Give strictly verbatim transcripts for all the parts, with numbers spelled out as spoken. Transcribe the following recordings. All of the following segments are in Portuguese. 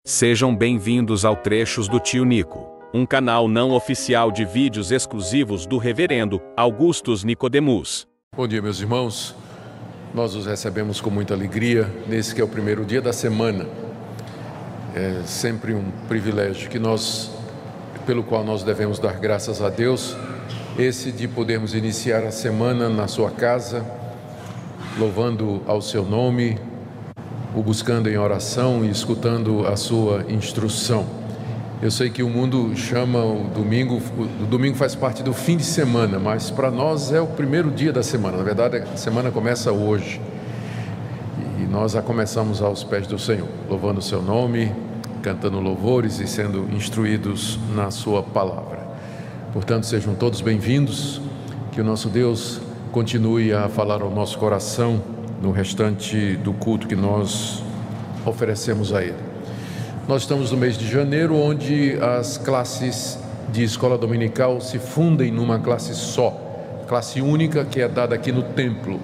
Sejam bem-vindos ao Trechos do Tio Nico, um canal não oficial de vídeos exclusivos do Reverendo Augustus Nicodemus. Bom dia, meus irmãos. Nós os recebemos com muita alegria nesse que é o primeiro dia da semana. É sempre um privilégio que nós, pelo qual nós devemos dar graças a Deus, esse de podermos iniciar a semana na sua casa, louvando ao seu nome, o buscando em oração e escutando a sua instrução. Eu sei que o mundo chama o domingo, o domingo faz parte do fim de semana, mas para nós é o primeiro dia da semana. Na verdade, a semana começa hoje e nós a começamos aos pés do Senhor, louvando o seu nome, cantando louvores e sendo instruídos na sua palavra. Portanto, sejam todos bem-vindos, que o nosso Deus continue a falar ao nosso coração no restante do culto que nós oferecemos a Ele. Nós estamos no mês de janeiro, onde as classes de escola dominical se fundem numa classe só, classe única que é dada aqui no templo.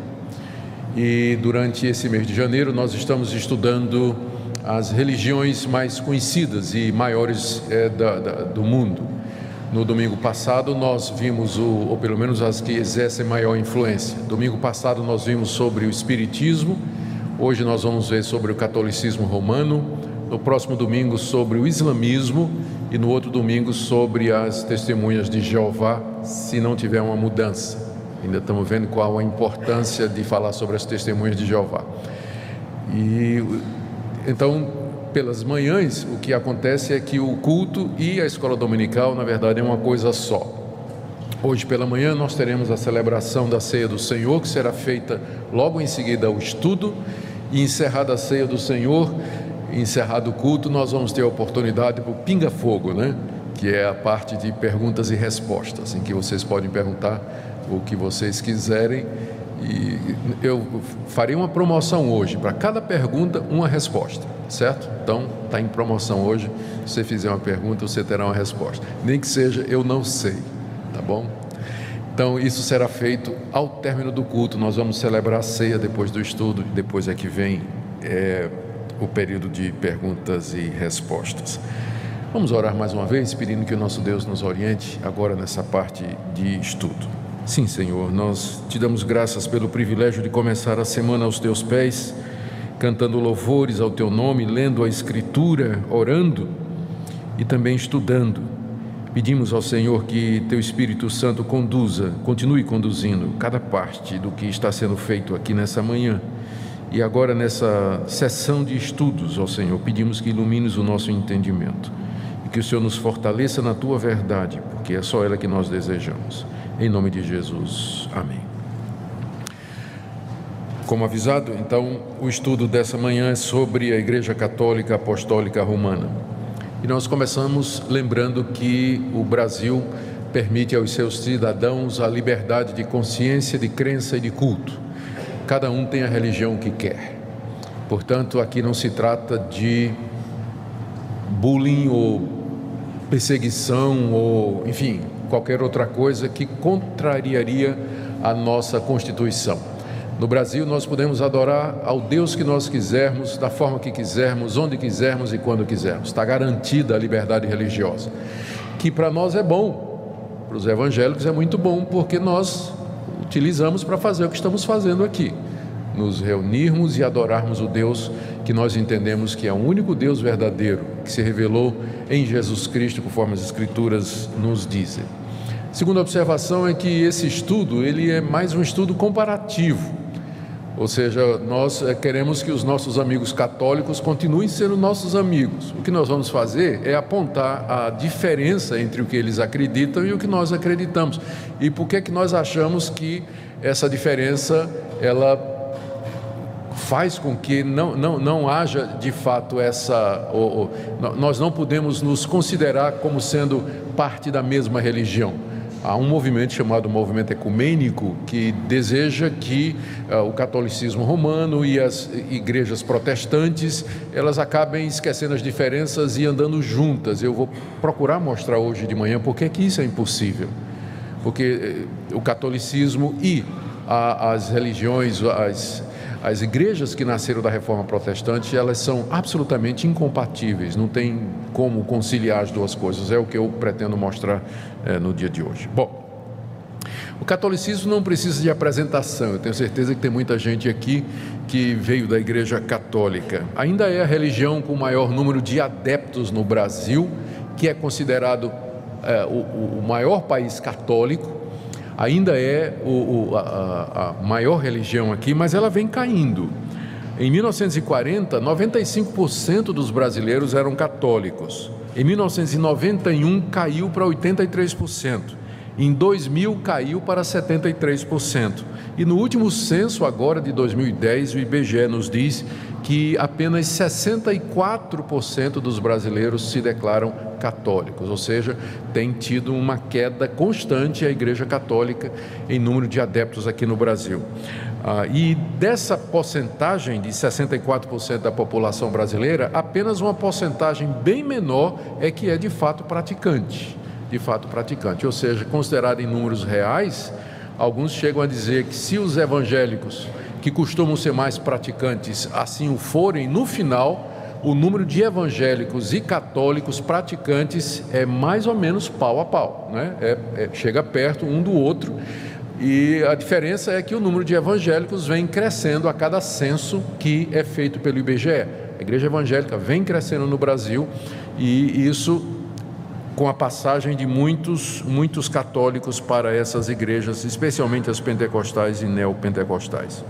E durante esse mês de janeiro nós estamos estudando as religiões mais conhecidas e maiores é, da, da, do mundo. No domingo passado nós vimos, o, ou pelo menos as que exercem maior influência. Domingo passado nós vimos sobre o Espiritismo, hoje nós vamos ver sobre o Catolicismo Romano, no próximo domingo sobre o Islamismo e no outro domingo sobre as Testemunhas de Jeová, se não tiver uma mudança. Ainda estamos vendo qual a importância de falar sobre as Testemunhas de Jeová. E então, pelas manhãs, o que acontece é que o culto e a escola dominical, na verdade, é uma coisa só. Hoje pela manhã nós teremos a celebração da Ceia do Senhor, que será feita logo em seguida ao estudo, e encerrada a Ceia do Senhor, encerrado o culto, nós vamos ter a oportunidade para o pinga-fogo, né? Que é a parte de perguntas e respostas, em que vocês podem perguntar o que vocês quiserem. E eu farei uma promoção hoje, para cada pergunta uma resposta, certo? Então está em promoção hoje. Se você fizer uma pergunta, você terá uma resposta, nem que seja eu não sei, tá bom? Então isso será feito ao término do culto. Nós vamos celebrar a ceia depois do estudo, depois é que vem é, o período de perguntas e respostas. Vamos orar mais uma vez, pedindo que o nosso Deus nos oriente agora nessa parte de estudo. Sim, Senhor, nós te damos graças pelo privilégio de começar a semana aos teus pés, cantando louvores ao teu nome, lendo a Escritura, orando e também estudando. Pedimos ao Senhor que teu Espírito Santo conduza, continue conduzindo cada parte do que está sendo feito aqui nessa manhã. E agora nessa sessão de estudos, ó Senhor, pedimos que ilumines o nosso entendimento e que o Senhor nos fortaleça na tua verdade, porque é só ela que nós desejamos. Em nome de Jesus, amém. Como avisado, então, o estudo dessa manhã é sobre a Igreja Católica Apostólica Romana. E nós começamos lembrando que o Brasil permite aos seus cidadãos a liberdade de consciência, de crença e de culto. Cada um tem a religião que quer. Portanto, aqui não se trata de bullying ou perseguição ou, enfim, qualquer outra coisa que contrariaria a nossa Constituição. No Brasil, nós podemos adorar ao Deus que nós quisermos, da forma que quisermos, onde quisermos e quando quisermos. Está garantida a liberdade religiosa, que para nós é bom, para os evangélicos é muito bom, porque nós utilizamos para fazer o que estamos fazendo aqui, nos reunirmos e adorarmos o Deus que nós entendemos que é o único Deus verdadeiro, que se revelou em Jesus Cristo, conforme as Escrituras nos dizem. Segunda observação é que esse estudo, ele é mais um estudo comparativo, ou seja, nós queremos que os nossos amigos católicos continuem sendo nossos amigos. O que nós vamos fazer é apontar a diferença entre o que eles acreditam e o que nós acreditamos. E por que é que nós achamos que essa diferença, ela faz com que não, não, não haja de fato essa... Ou, ou, nós não podemos nos considerar como sendo parte da mesma religião. Há um movimento chamado Movimento Ecumênico que deseja que uh, o catolicismo romano e as igrejas protestantes, elas acabem esquecendo as diferenças e andando juntas. Eu vou procurar mostrar hoje de manhã por que que isso é impossível. Porque uh, o catolicismo e a, as religiões, as, as igrejas que nasceram da Reforma Protestante, elas são absolutamente incompatíveis, não tem como conciliar as duas coisas, é o que eu pretendo mostrar é, no dia de hoje. Bom, o catolicismo não precisa de apresentação, eu tenho certeza que tem muita gente aqui que veio da Igreja Católica. Ainda é a religião com o maior número de adeptos no Brasil, que é considerado é, o, o maior país católico, ainda é o, o, a, a maior religião aqui, mas ela vem caindo. Em mil novecentos e quarenta, noventa e cinco por cento dos brasileiros eram católicos. Em mil novecentos e noventa e um, caiu para oitenta e três por cento. Em dois mil, caiu para setenta e três por cento. E no último censo, agora de dois mil e dez, o I B G E nos diz que apenas sessenta e quatro por cento dos brasileiros se declaram católicos, ou seja, tem tido uma queda constante a Igreja Católica em número de adeptos aqui no Brasil. Ah, e dessa porcentagem de sessenta e quatro por cento da população brasileira, apenas uma porcentagem bem menor é que é de fato praticante, de fato praticante, ou seja, considerado em números reais, alguns chegam a dizer que se os evangélicos, que costumam ser mais praticantes, assim o forem, no final, o número de evangélicos e católicos praticantes é mais ou menos pau a pau, né? É, é, chega perto um do outro, e a diferença é que o número de evangélicos vem crescendo a cada censo que é feito pelo I B G E. A igreja evangélica vem crescendo no Brasil, e isso com a passagem de muitos, muitos católicos para essas igrejas, especialmente as pentecostais e neopentecostais.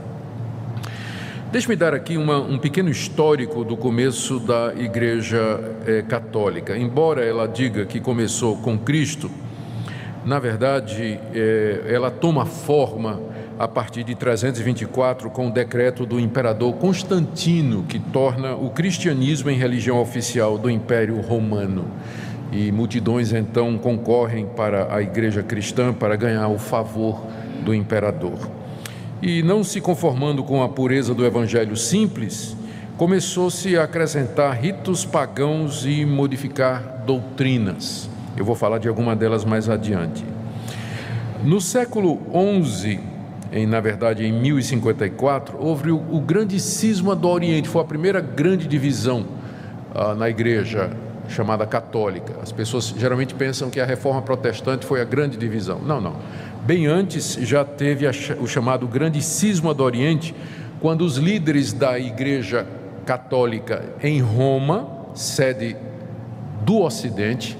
Deixe-me dar aqui uma, um pequeno histórico do começo da Igreja eh, Católica. Embora ela diga que começou com Cristo, na verdade, eh, ela toma forma a partir de trezentos e vinte e quatro com o decreto do imperador Constantino, que torna o cristianismo em religião oficial do Império Romano. E multidões então concorrem para a Igreja cristã para ganhar o favor do imperador. E não se conformando com a pureza do evangelho simples, começou-se a acrescentar ritos pagãos e modificar doutrinas. Eu vou falar de alguma delas mais adiante. No século onze, em, na verdade em mil e cinquenta e quatro, houve o, o grande cisma do Oriente, foi a primeira grande divisão ah, na igreja chamada católica. As pessoas geralmente pensam que a reforma protestante foi a grande divisão. Não, não. Bem antes já teve a, o chamado grande cisma do Oriente, quando os líderes da igreja católica em Roma, sede do Ocidente,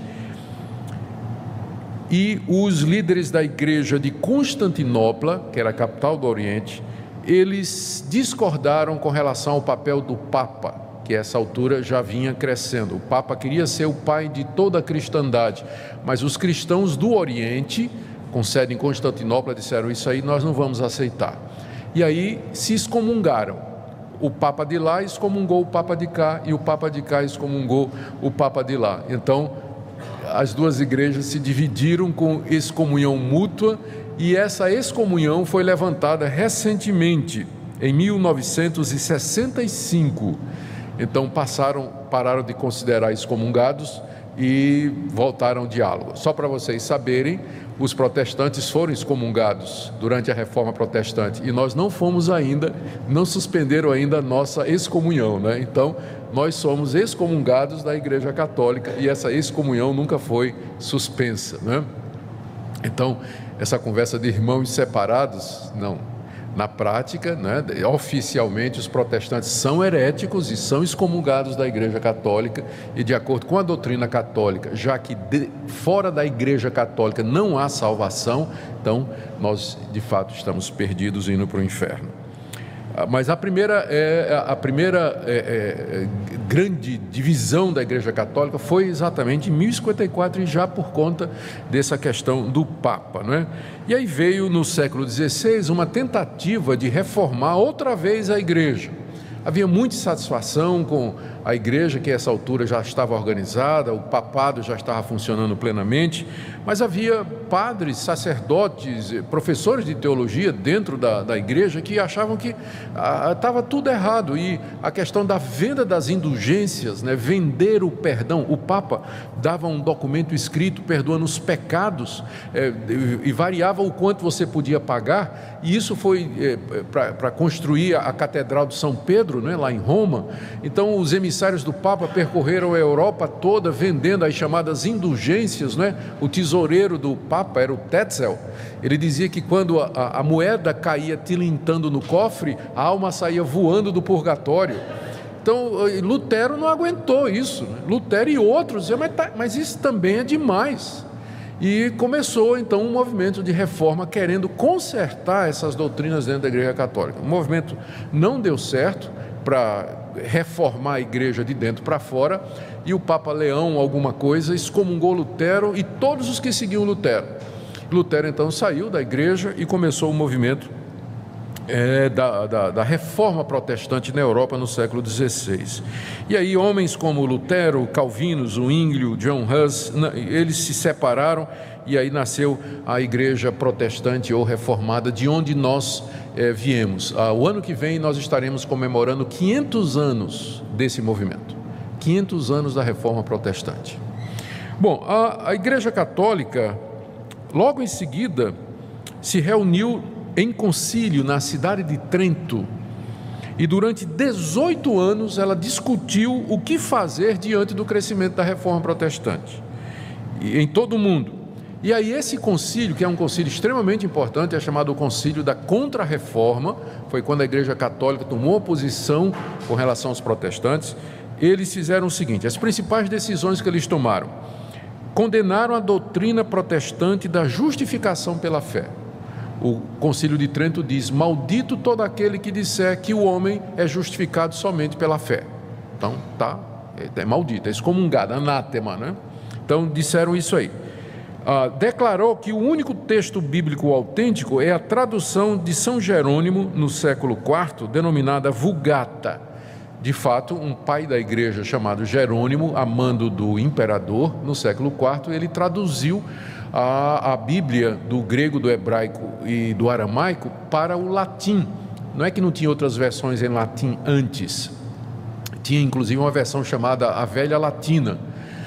e os líderes da igreja de Constantinopla, que era a capital do Oriente, eles discordaram com relação ao papel do Papa, que a essa altura já vinha crescendo. O Papa queria ser o pai de toda a cristandade, mas os cristãos do Oriente, com sede em Constantinopla, disseram: isso aí nós não vamos aceitar. E aí se excomungaram. O Papa de lá excomungou o Papa de cá, e o Papa de cá excomungou o Papa de lá. Então, as duas igrejas se dividiram com excomunhão mútua, e essa excomunhão foi levantada recentemente, em mil novecentos e sessenta e cinco. Então passaram, pararam de considerar excomungados e voltaram ao diálogo. Só para vocês saberem, os protestantes foram excomungados durante a Reforma Protestante, e nós não fomos ainda, não suspenderam ainda a nossa excomunhão, né? Então, nós somos excomungados da Igreja Católica, e essa excomunhão nunca foi suspensa, né? Então, essa conversa de irmãos separados, não. Na prática, né, oficialmente, os protestantes são heréticos e são excomungados da Igreja Católica, e de acordo com a doutrina católica, já que de, fora da Igreja Católica não há salvação, então nós de fato estamos perdidos indo para o inferno. Mas a primeira, é, a primeira é, é, grande divisão da Igreja Católica foi exatamente em mil e cinquenta e quatro, e já por conta dessa questão do Papa, não é? E aí veio no século dezesseis uma tentativa de reformar outra vez a Igreja. Havia muita insatisfação com a igreja, que a essa altura já estava organizada, o papado já estava funcionando plenamente, mas havia padres, sacerdotes, professores de teologia dentro da, da igreja que achavam que estava tudo errado, e a questão da venda das indulgências, né, vender o perdão, o Papa dava um documento escrito perdoando os pecados, é, e, e variava o quanto você podia pagar, e isso foi é, para construir a Catedral de São Pedro, né, lá em Roma. Então os emissários do Papa percorreram a Europa toda vendendo as chamadas indulgências, né? O tesoureiro do Papa era o Tetzel. Ele dizia que quando a, a, a moeda caía tilintando no cofre, a alma saía voando do purgatório. Então Lutero não aguentou isso, né? Lutero e outros diziam, mas, tá, mas isso também é demais. E começou então um movimento de reforma querendo consertar essas doutrinas dentro da Igreja Católica. O movimento não deu certo para reformar a igreja de dentro para fora, e o Papa Leão alguma coisa excomungou Lutero e todos os que seguiam Lutero. Lutero então saiu da igreja e começou o movimento É, da, da, da reforma protestante na Europa no século dezesseis. E aí homens como Lutero, Calvino, Zwinglio, John Huss, eles se separaram, e aí nasceu a igreja protestante ou reformada, de onde nós é, viemos. Ah, o ano que vem nós estaremos comemorando quinhentos anos desse movimento, quinhentos anos da reforma protestante. Bom, a, a igreja católica logo em seguida se reuniu em concílio na cidade de Trento, e durante dezoito anos ela discutiu o que fazer diante do crescimento da reforma protestante em todo o mundo. E aí esse concílio, que é um concílio extremamente importante, é chamado o concílio da Contra-Reforma, foi quando a igreja católica tomou posição com relação aos protestantes. Eles fizeram o seguinte: as principais decisões que eles tomaram: condenaram a doutrina protestante da justificação pela fé. O Concílio de Trento diz: maldito todo aquele que disser que o homem é justificado somente pela fé. Então, tá, é maldito, é excomungado, anátema, né? Então, disseram isso aí. Ah, declarou que o único texto bíblico autêntico é a tradução de São Jerônimo, no século quarto, denominada Vulgata. De fato, um pai da igreja chamado Jerônimo, a mando do imperador, no século quarto, ele traduziu A, a Bíblia do grego, do hebraico e do aramaico para o latim. Não é que não tinha outras versões em latim antes, tinha inclusive uma versão chamada a Velha Latina,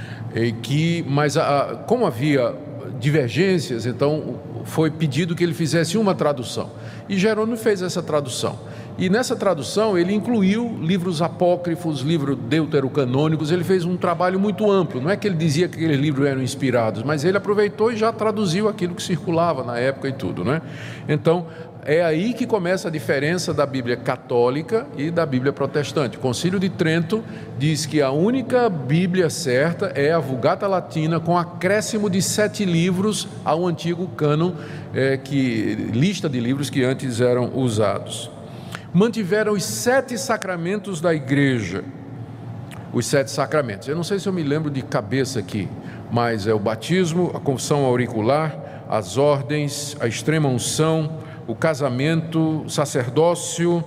e que, mas a, como havia divergências, então foi pedido que ele fizesse uma tradução, e Jerônimo fez essa tradução. E nessa tradução ele incluiu livros apócrifos, livros deuterocanônicos. Ele fez um trabalho muito amplo. Não é que ele dizia que aqueles livros eram inspirados, mas ele aproveitou e já traduziu aquilo que circulava na época e tudo, né? Então é aí que começa a diferença da Bíblia católica e da Bíblia protestante. O Concílio de Trento diz que a única Bíblia certa é a Vulgata Latina, com acréscimo de sete livros ao antigo cânon, é, que, lista de livros que antes eram usados. Mantiveram os sete sacramentos da igreja, os sete sacramentos. Eu não sei se eu me lembro de cabeça aqui, mas é o batismo, a confissão auricular, as ordens, a extrema unção, o casamento, o sacerdócio,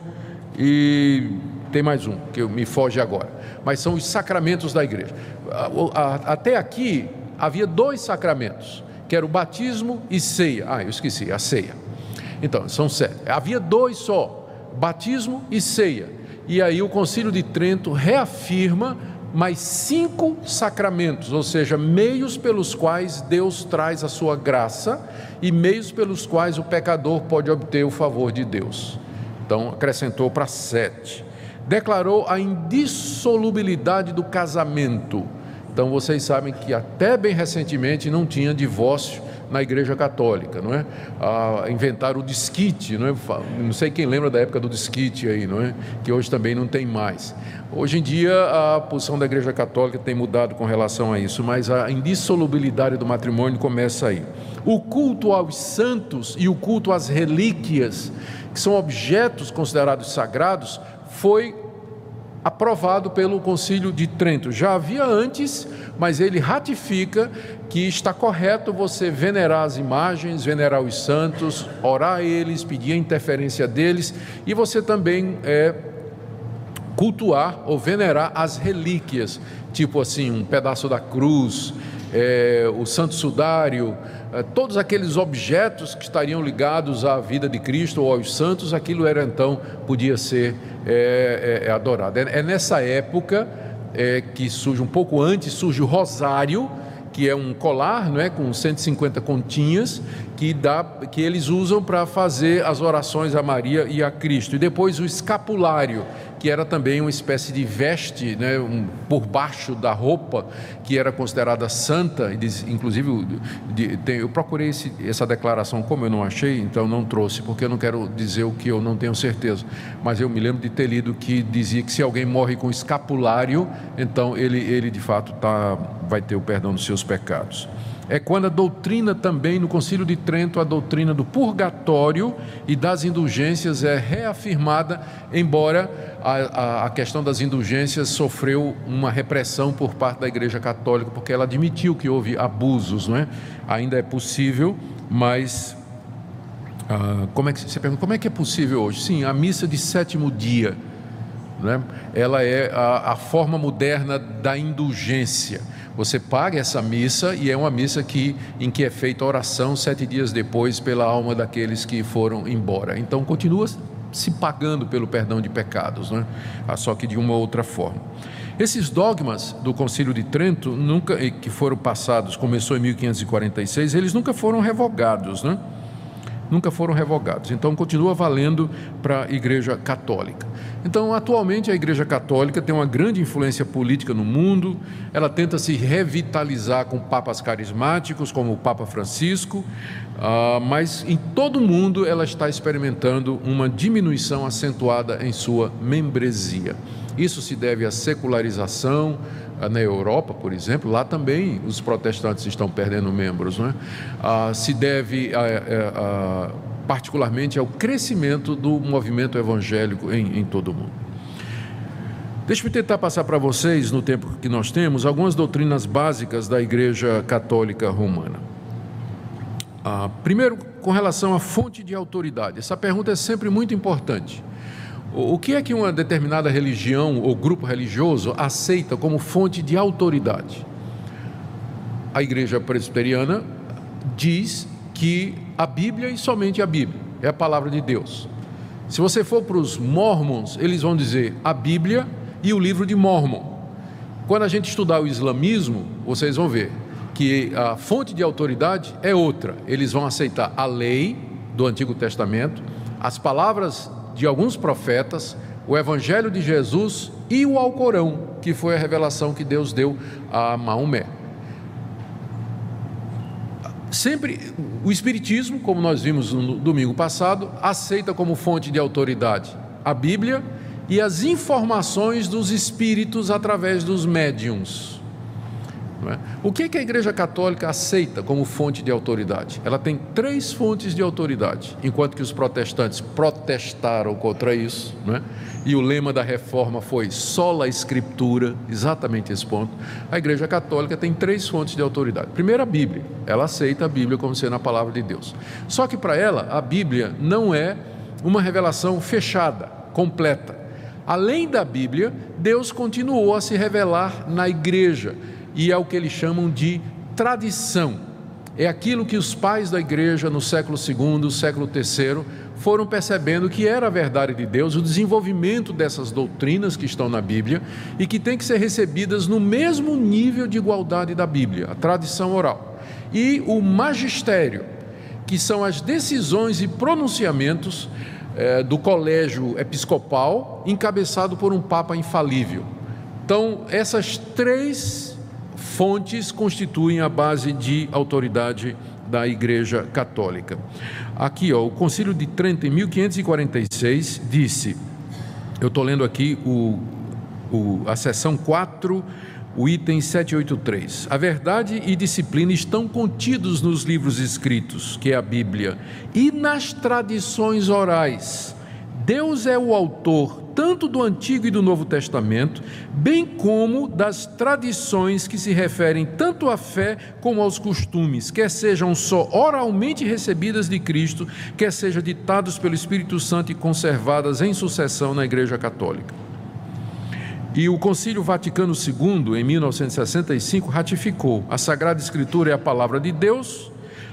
e tem mais um que me foge agora, mas são os sacramentos da igreja. Até aqui havia dois sacramentos, que era o batismo e ceia. Ah, eu esqueci, a ceia. Então, são sete. Havia dois só: batismo e ceia. E aí o Concílio de Trento reafirma mais cinco sacramentos, ou seja, meios pelos quais Deus traz a sua graça e meios pelos quais o pecador pode obter o favor de Deus. Então acrescentou para sete. Declarou a indissolubilidade do casamento. Então vocês sabem que até bem recentemente não tinha divórcio na Igreja Católica, não é? Ah, inventaram o desquite, não é? Não sei quem lembra da época do desquite aí, não é? Que hoje também não tem mais. Hoje em dia a posição da Igreja Católica tem mudado com relação a isso, mas a indissolubilidade do matrimônio começa aí. O culto aos santos e o culto às relíquias, que são objetos considerados sagrados, foi aprovado pelo Concílio de Trento. Já havia antes, mas ele ratifica que está correto você venerar as imagens, venerar os santos, orar a eles, pedir a interferência deles, e você também é, cultuar ou venerar as relíquias, tipo assim, um pedaço da cruz, é, o santo sudário, é, todos aqueles objetos que estariam ligados à vida de Cristo ou aos santos, aquilo era então, podia ser é, é, adorado. É, é nessa época é, que surge, um pouco antes, surge o rosário, que é um colar, não é, com cento e cinquenta continhas, que, dá, que eles usam para fazer as orações a Maria e a Cristo. E depois o escapulário, que era também uma espécie de veste, né, um, por baixo da roupa, que era considerada santa. Inclusive, de, de, eu procurei esse, essa declaração, como eu não achei, então não trouxe, porque eu não quero dizer o que eu não tenho certeza. Mas eu me lembro de ter lido que dizia que se alguém morre com escapulário, então ele, ele de fato tá, vai ter o perdão dos seus pecados. É quando a doutrina também, no Concílio de Trento, a doutrina do purgatório e das indulgências é reafirmada, embora a, a, a questão das indulgências sofreu uma repressão por parte da Igreja Católica, porque ela admitiu que houve abusos, não é? Ainda é possível, mas ah, como é que você pergunta, como é que é possível hoje? Sim, a missa de sétimo dia, né? Ela é a, a forma moderna da indulgência. Você paga essa missa e é uma missa que, em que é feita oração sete dias depois pela alma daqueles que foram embora. Então continua se pagando pelo perdão de pecados, né? Só que de uma outra forma. Esses dogmas do Concílio de Trento, nunca, que foram passados, começou em mil quinhentos e quarenta e seis, eles nunca foram revogados, né? Nunca foram revogados, então continua valendo para a Igreja Católica. Então, atualmente a Igreja Católica tem uma grande influência política no mundo, ela tenta se revitalizar com papas carismáticos, como o Papa Francisco, uh, mas em todo o mundo ela está experimentando uma diminuição acentuada em sua membresia. Isso se deve à secularização. Na Europa, por exemplo, lá também os protestantes estão perdendo membros, não é? Ah, se deve a, a, a, particularmente ao crescimento do movimento evangélico em, em todo o mundo. Deixa-me tentar passar para vocês, no tempo que nós temos, algumas doutrinas básicas da Igreja Católica Romana. Ah, primeiro, com relação à fonte de autoridade. Essa pergunta é sempre muito importante. O que é que uma determinada religião ou grupo religioso aceita como fonte de autoridade? A Igreja Presbiteriana diz que a Bíblia e somente a Bíblia é a palavra de Deus. Se você for para os Mormons, eles vão dizer a Bíblia e o livro de Mormon. Quando a gente estudar o islamismo, vocês vão ver que a fonte de autoridade é outra. Eles vão aceitar a lei do Antigo Testamento, as palavras de alguns profetas, o Evangelho de Jesus e o Alcorão, que foi a revelação que Deus deu a Maomé. Sempre o Espiritismo, como nós vimos no domingo passado, aceita como fonte de autoridade a Bíblia e as informações dos espíritos através dos médiuns. Não é? O que, que a Igreja Católica aceita como fonte de autoridade? Ela tem três fontes de autoridade, enquanto que os protestantes protestaram contra isso, não é? E o lema da reforma foi sola escritura, exatamente esse ponto. A Igreja Católica tem três fontes de autoridade. Primeiro, a Bíblia. Ela aceita a Bíblia como sendo a palavra de Deus. Só que para ela, a Bíblia não é uma revelação fechada, completa. Além da Bíblia, Deus continuou a se revelar na Igreja, e é o que eles chamam de tradição. É aquilo que os pais da igreja no século segundo, século terceiro, foram percebendo que era a verdade de Deus, o desenvolvimento dessas doutrinas que estão na Bíblia e que tem que ser recebidas no mesmo nível de igualdade da Bíblia, a tradição oral. E o magistério, que são as decisões e pronunciamentos eh, do colégio episcopal, encabeçado por um papa infalível. Então, essas três fontes constituem a base de autoridade da Igreja Católica. Aqui, ó, o Concílio de Trento, em mil quinhentos e quarenta e seis, disse, eu estou lendo aqui o, o, a seção quatro, o item setecentos e oitenta e três. A verdade e disciplina estão contidos nos livros escritos, que é a Bíblia, e nas tradições orais. Deus é o autor tanto do Antigo e do Novo Testamento, bem como das tradições que se referem tanto à fé como aos costumes, quer sejam só oralmente recebidas de Cristo, quer sejam ditados pelo Espírito Santo e conservadas em sucessão na Igreja Católica. E o Concílio Vaticano segundo, em mil novecentos e sessenta e cinco, ratificou: a Sagrada Escritura é a palavra de Deus,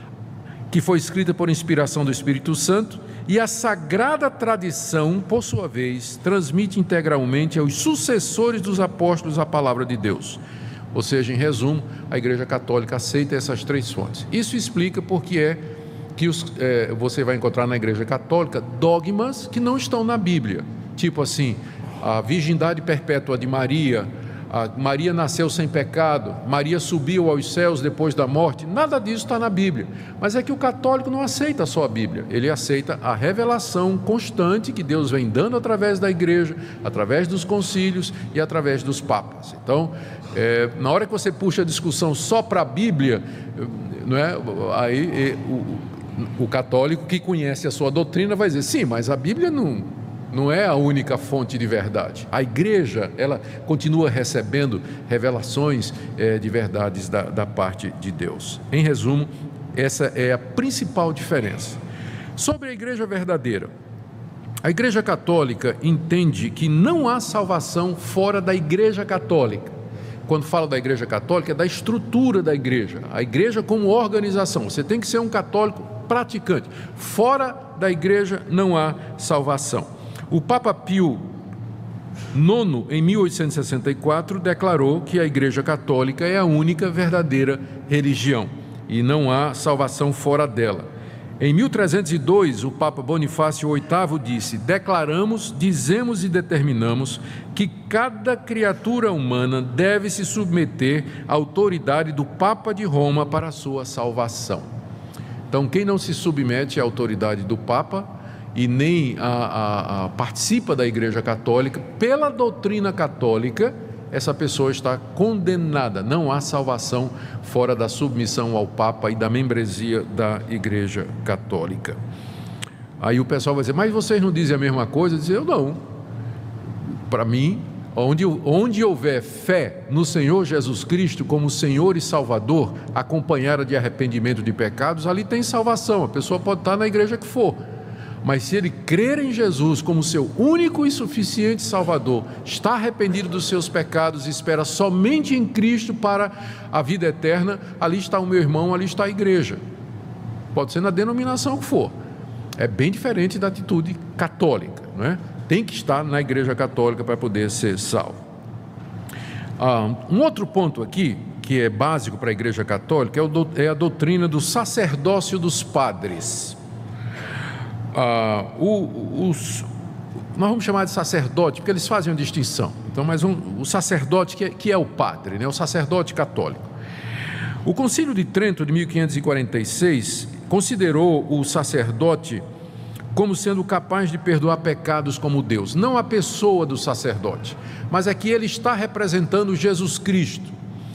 que foi escrita por inspiração do Espírito Santo, e a Sagrada Tradição, por sua vez, transmite integralmente aos sucessores dos apóstolos a palavra de Deus. Ou seja, em resumo, a Igreja Católica aceita essas três fontes. Isso explica porque é que os, é, você vai encontrar na Igreja Católica dogmas que não estão na Bíblia, tipo assim, a virgindade perpétua de Maria, a Maria nasceu sem pecado, Maria subiu aos céus depois da morte. Nada disso está na Bíblia. Mas é que o católico não aceita só a Bíblia, ele aceita a revelação constante que Deus vem dando através da igreja, através dos concílios e através dos papas. Então, é, na hora que você puxa a discussão só para a Bíblia, não é? Aí o, o católico que conhece a sua doutrina vai dizer: sim, mas a Bíblia não... não é a única fonte de verdade. A igreja, ela continua recebendo revelações é, de verdades da, da parte de Deus. Em resumo, essa é a principal diferença. Sobre a igreja verdadeira, a Igreja Católica entende que não há salvação fora da Igreja Católica. Quando falo da Igreja Católica, é da estrutura da igreja, a igreja como organização. Você tem que ser um católico praticante. Fora da igreja não há salvação. O Papa Pio nono, em mil oitocentos e sessenta e quatro, declarou que a Igreja Católica é a única verdadeira religião e não há salvação fora dela. Em mil trezentos e dois, o Papa Bonifácio oitavo disse: declaramos, dizemos e determinamos que cada criatura humana deve se submeter à autoridade do Papa de Roma para a sua salvação. Então, quem não se submete à autoridade do Papa e nem a, a, a participa da Igreja Católica, pela doutrina católica, essa pessoa está condenada. Não há salvação fora da submissão ao Papa e da membresia da Igreja Católica. Aí o pessoal vai dizer: mas vocês não dizem a mesma coisa? Eu dizer, eu não. Para mim, onde, onde houver fé no Senhor Jesus Cristo como Senhor e Salvador, acompanhada de arrependimento de pecados, ali tem salvação. A pessoa pode estar na igreja que for, mas se ele crer em Jesus como seu único e suficiente Salvador, está arrependido dos seus pecados e espera somente em Cristo para a vida eterna, ali está o meu irmão, ali está a igreja. Pode ser na denominação que for. É bem diferente da atitude católica, não é? Tem que estar na Igreja Católica para poder ser salvo. Ah, um outro ponto aqui, que é básico para a Igreja Católica, é, o, é a doutrina do sacerdócio dos padres. Ah, o, os, nós vamos chamar de sacerdote, porque eles fazem uma distinção. Então, mas um, o sacerdote que é, que é o padre, né? O sacerdote católico. O Concílio de Trento, de mil quinhentos e quarenta e seis, considerou o sacerdote como sendo capaz de perdoar pecados como Deus. Não a pessoa do sacerdote, mas é que ele está representando Jesus Cristo.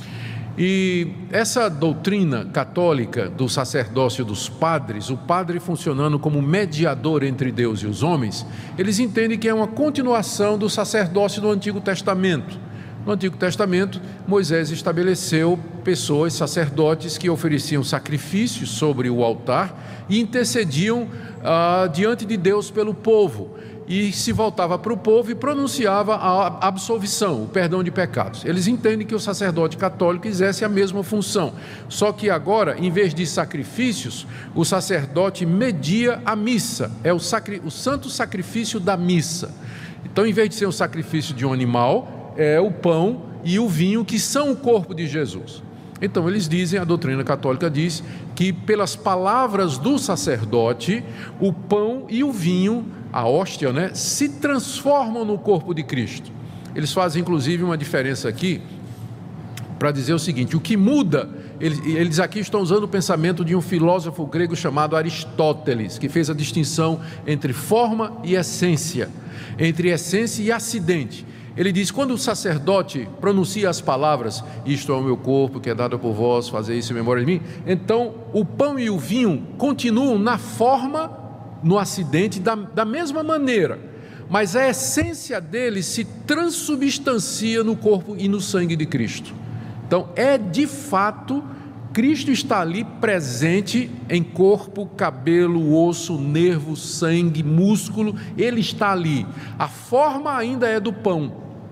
E essa doutrina católica do sacerdócio dos padres, o padre funcionando como mediador entre Deus e os homens, eles entendem que é uma continuação do sacerdócio do Antigo Testamento. No Antigo Testamento, Moisés estabeleceu pessoas, sacerdotes, que ofereciam sacrifícios sobre o altar e intercediam ah, diante de Deus pelo povo. E se voltava para o povo e pronunciava a absolvição, o perdão de pecados. Eles entendem que o sacerdote católico exerce a mesma função, só que agora, em vez de sacrifícios, o sacerdote media a missa, é o, sacri... o santo sacrifício da missa. Então, em vez de ser um sacrifício de um animal, é o pão e o vinho, que são o corpo de Jesus. Então eles dizem, a doutrina católica diz, que pelas palavras do sacerdote, o pão e o vinho, a hóstia, né, se transformam no corpo de Cristo. Eles fazem inclusive uma diferença aqui, para dizer o seguinte: o que muda, eles, eles aqui estão usando o pensamento de um filósofo grego chamado Aristóteles, que fez a distinção entre forma e essência, entre essência e acidente. Ele diz: quando o sacerdote pronuncia as palavras, isto é o meu corpo que é dado por vós, fazer isso em memória de mim, então o pão e o vinho continuam na forma, no acidente, da, da mesma maneira, mas a essência deles se transubstancia no corpo e no sangue de Cristo. Então é de fato, Cristo está ali presente em corpo, cabelo, osso, nervo, sangue, músculo, ele está ali. A forma ainda é do pão,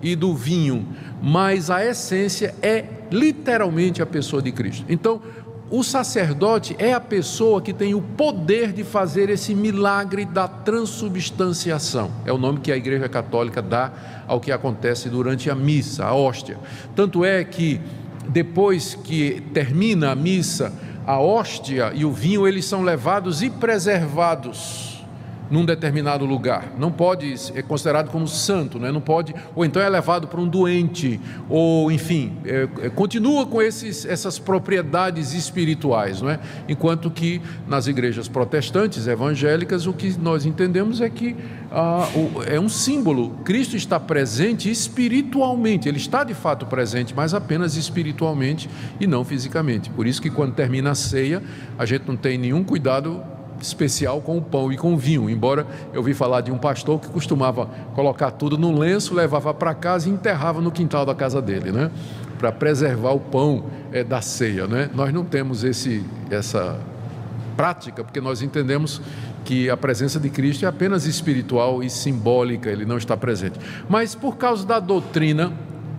e do vinho, mas a essência é literalmente a pessoa de Cristo. Então, o sacerdote é a pessoa que tem o poder de fazer esse milagre da transubstanciação. É o nome que a Igreja Católica dá ao que acontece durante a missa, a hóstia. Tanto é que depois que termina a missa, a hóstia e o vinho, eles são levados e preservados num determinado lugar. Não pode, é considerado como santo, né? Não pode, ou então é levado para um doente, ou enfim, é, é, continua com esses, essas propriedades espirituais, não é? Enquanto que nas igrejas protestantes, evangélicas, o que nós entendemos é que ah, o, é um símbolo. Cristo está presente espiritualmente, Ele está de fato presente, mas apenas espiritualmente e não fisicamente. Por isso que quando termina a ceia, a gente não tem nenhum cuidado especial com o pão e com o vinho, embora eu ouvi falar de um pastor que costumava colocar tudo num lenço, levava para casa e enterrava no quintal da casa dele, né? Para preservar o pão é, da ceia, né? Nós não temos esse, essa prática, porque nós entendemos que a presença de Cristo é apenas espiritual e simbólica, Ele não está presente. Mas por causa da doutrina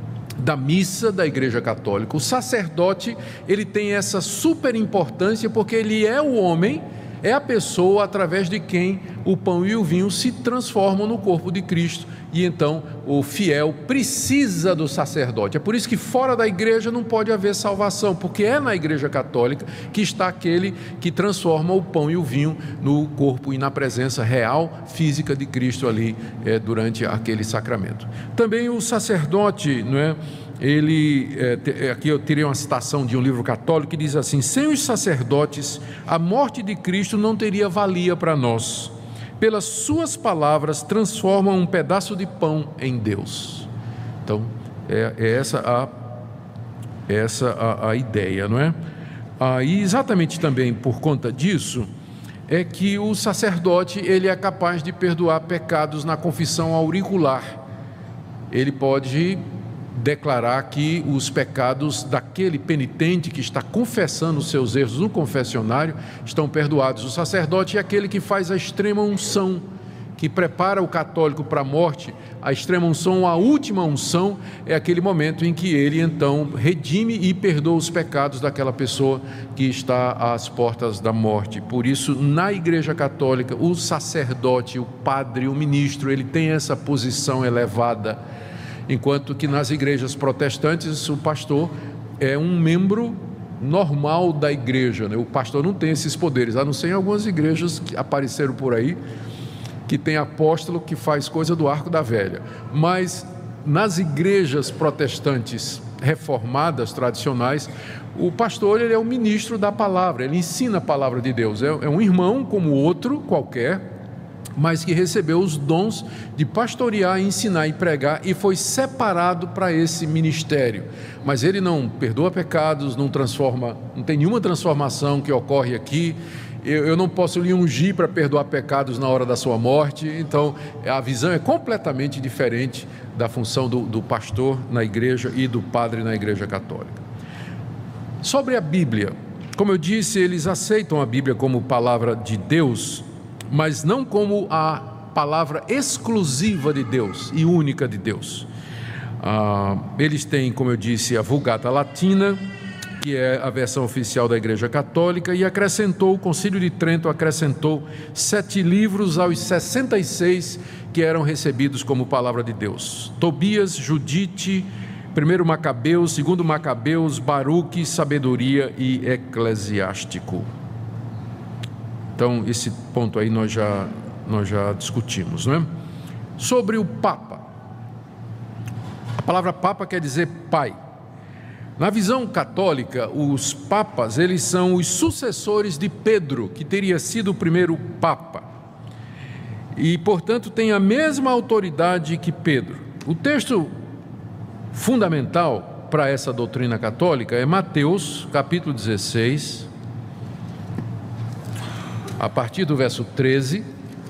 da missa da Igreja Católica, o sacerdote, ele tem essa super importância, porque ele é o homem, é a pessoa através de quem o pão e o vinho se transformam no corpo de Cristo, e então o fiel precisa do sacerdote. É por isso que fora da igreja não pode haver salvação, porque é na Igreja Católica que está aquele que transforma o pão e o vinho no corpo e na presença real, física de Cristo ali é, durante aquele sacramento. Também o sacerdote, não é? Ele, é, aqui eu tirei uma citação de um livro católico que diz assim: sem os sacerdotes, a morte de Cristo não teria valia para nós. Pelas suas palavras, transformam um pedaço de pão em Deus. Então, é, é essa, a, essa a, a ideia, não é? Ah, e exatamente também por conta disso, é que o sacerdote, ele é capaz de perdoar pecados na confissão auricular. Ele pode declarar que os pecados daquele penitente que está confessando os seus erros no confessionário estão perdoados. O sacerdote é aquele que faz a extrema unção, que prepara o católico para a morte. A extrema unção, a última unção, é aquele momento em que ele então redime e perdoa os pecados daquela pessoa que está às portas da morte. Por isso, na Igreja Católica, o sacerdote, o padre, o ministro, ele tem essa posição elevada, enquanto que nas igrejas protestantes o pastor é um membro normal da igreja, né? O pastor não tem esses poderes, a não ser em algumas igrejas que apareceram por aí, que tem apóstolo que faz coisa do arco da velha. Mas nas igrejas protestantes reformadas, tradicionais, o pastor, ele é o ministro da palavra, ele ensina a palavra de Deus, é, é um irmão como outro qualquer, mas que recebeu os dons de pastorear, ensinar e pregar, e foi separado para esse ministério. Mas ele não perdoa pecados, não transforma, não tem nenhuma transformação que ocorre aqui. Eu, eu não posso lhe ungir para perdoar pecados na hora da sua morte. Então a visão é completamente diferente da função do, do pastor na igreja e do padre na Igreja Católica. Sobre a Bíblia, como eu disse, eles aceitam a Bíblia como palavra de Deus, mas não como a palavra exclusiva de Deus e única de Deus. Ah, eles têm, como eu disse, a Vulgata Latina, que é a versão oficial da Igreja Católica, e acrescentou, o Concílio de Trento acrescentou sete livros aos sessenta e seis que eram recebidos como palavra de Deus: Tobias, Judite, primeiro Macabeus, segundo Macabeus, Baruque, Sabedoria e Eclesiástico. Então, esse ponto aí nós já, nós já discutimos, não é? Sobre o Papa. A palavra Papa quer dizer pai. Na visão católica, os papas, eles são os sucessores de Pedro, que teria sido o primeiro Papa. E, portanto, tem a mesma autoridade que Pedro. O texto fundamental para essa doutrina católica é Mateus, capítulo dezesseis, a partir do verso treze.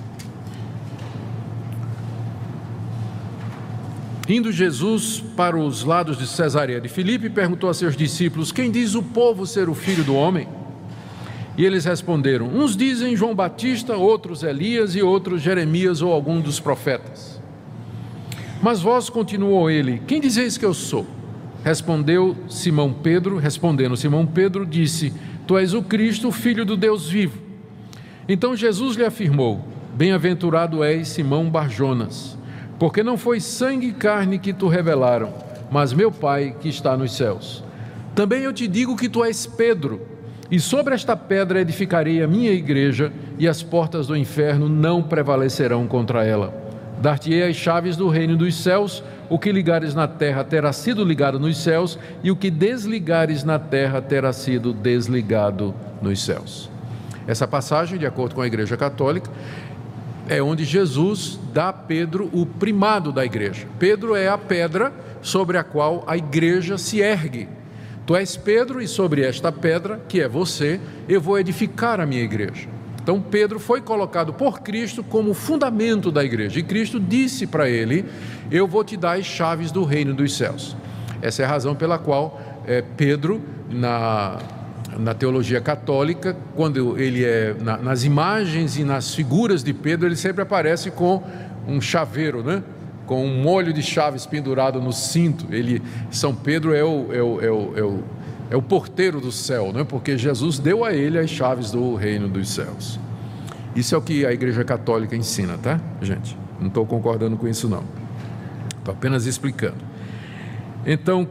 Indo Jesus para os lados de Cesareia de Filipe, perguntou a seus discípulos: quem diz o povo ser o Filho do Homem? E eles responderam: uns dizem João Batista, outros Elias e outros Jeremias ou algum dos profetas. Mas vós, continuou ele, quem dizeis que eu sou? Respondeu Simão Pedro, respondendo Simão Pedro, disse: Tu és o Cristo, o Filho do Deus vivo. Então Jesus lhe afirmou: Bem-aventurado és, Simão Barjonas, porque não foi sangue e carne que tu revelaram, mas meu Pai que está nos céus. Também eu te digo que tu és Pedro, e sobre esta pedra edificarei a minha igreja, e as portas do inferno não prevalecerão contra ela. Dar-te-ei as chaves do reino dos céus. O que ligares na terra terá sido ligado nos céus, e o que desligares na terra terá sido desligado nos céus. Essa passagem, de acordo com a Igreja Católica, é onde Jesus dá a Pedro o primado da igreja. Pedro é a pedra sobre a qual a igreja se ergue. Tu és Pedro, e sobre esta pedra, que é você, eu vou edificar a minha igreja. Então Pedro foi colocado por Cristo como fundamento da igreja, e Cristo disse para ele: eu vou te dar as chaves do reino dos céus. Essa é a razão pela qual é, Pedro, na, na teologia católica, quando ele é na, nas imagens e nas figuras de Pedro, ele sempre aparece com um chaveiro, né? Com um molho de chaves pendurado no cinto. Ele, São Pedro é o, é o, é o, é o É o porteiro do céu, né? Porque Jesus deu a ele as chaves do reino dos céus. Isso é o que a Igreja Católica ensina, tá, gente? Não estou concordando com isso, não. Estou apenas explicando. Então,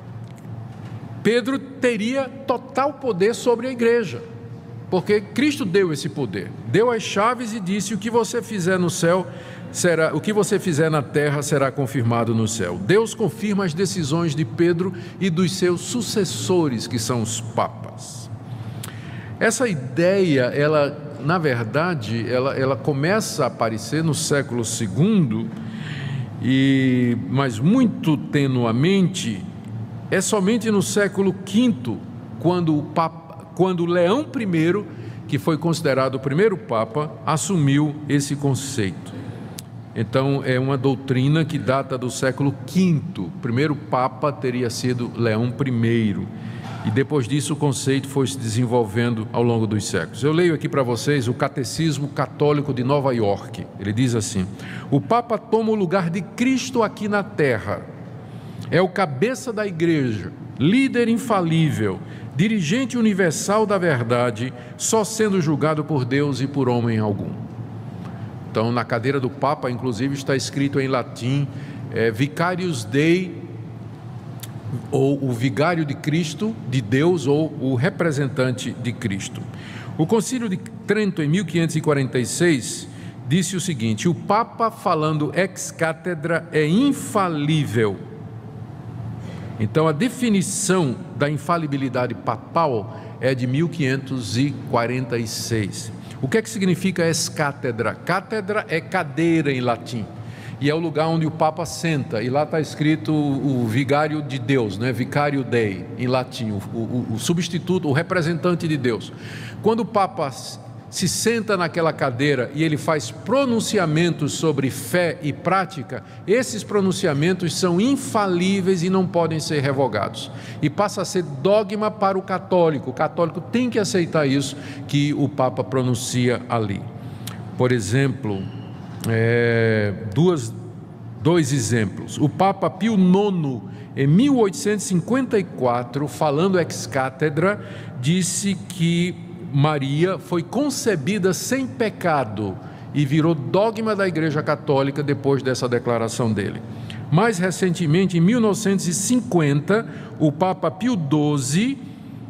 Pedro teria total poder sobre a igreja, porque Cristo deu esse poder. Deu as chaves e disse: o que você fizer no céu será, o que você fizer na terra será confirmado no céu. Deus confirma as decisões de Pedro e dos seus sucessores, que são os papas. Essa ideia, ela, na verdade, ela, ela começa a aparecer no século segundo, e, mas muito tenuamente, é somente no século quinto, quando o papa, quando Leão I, que foi considerado o primeiro papa, assumiu esse conceito. Então, é uma doutrina que data do século quinto. O primeiro Papa teria sido Leão I. E depois disso o conceito foi se desenvolvendo ao longo dos séculos. Eu leio aqui para vocês o Catecismo Católico de Nova York. Ele diz assim: o Papa toma o lugar de Cristo aqui na terra. É o cabeça da igreja, líder infalível, dirigente universal da verdade, só sendo julgado por Deus e por homem algum. Então, na cadeira do Papa, inclusive, está escrito em latim, é, Vicarius Dei, ou o vigário de Cristo, de Deus, ou o representante de Cristo. O Concílio de Trento, em mil quinhentos e quarenta e seis, disse o seguinte: o Papa, falando ex cátedra, é infalível. Então, a definição da infalibilidade papal é de mil quinhentos e quarenta e seis. O que é que significa ex cátedra? Cátedra é cadeira em latim, e é o lugar onde o Papa senta, e lá está escrito o, o vigário de Deus, né? Vicario Dei, em latim, o, o, o substituto, o representante de Deus. Quando o Papa se senta naquela cadeira e ele faz pronunciamentos sobre fé e prática, esses pronunciamentos são infalíveis e não podem ser revogados, e passa a ser dogma para o católico. O católico tem que aceitar isso que o Papa pronuncia ali. Por exemplo, é, duas, dois exemplos. O Papa Pio nono, em mil oitocentos e cinquenta e quatro, falando ex cátedra, disse que Maria foi concebida sem pecado, e virou dogma da Igreja Católica depois dessa declaração dele. Mais recentemente, em mil novecentos e cinquenta, o Papa Pio doze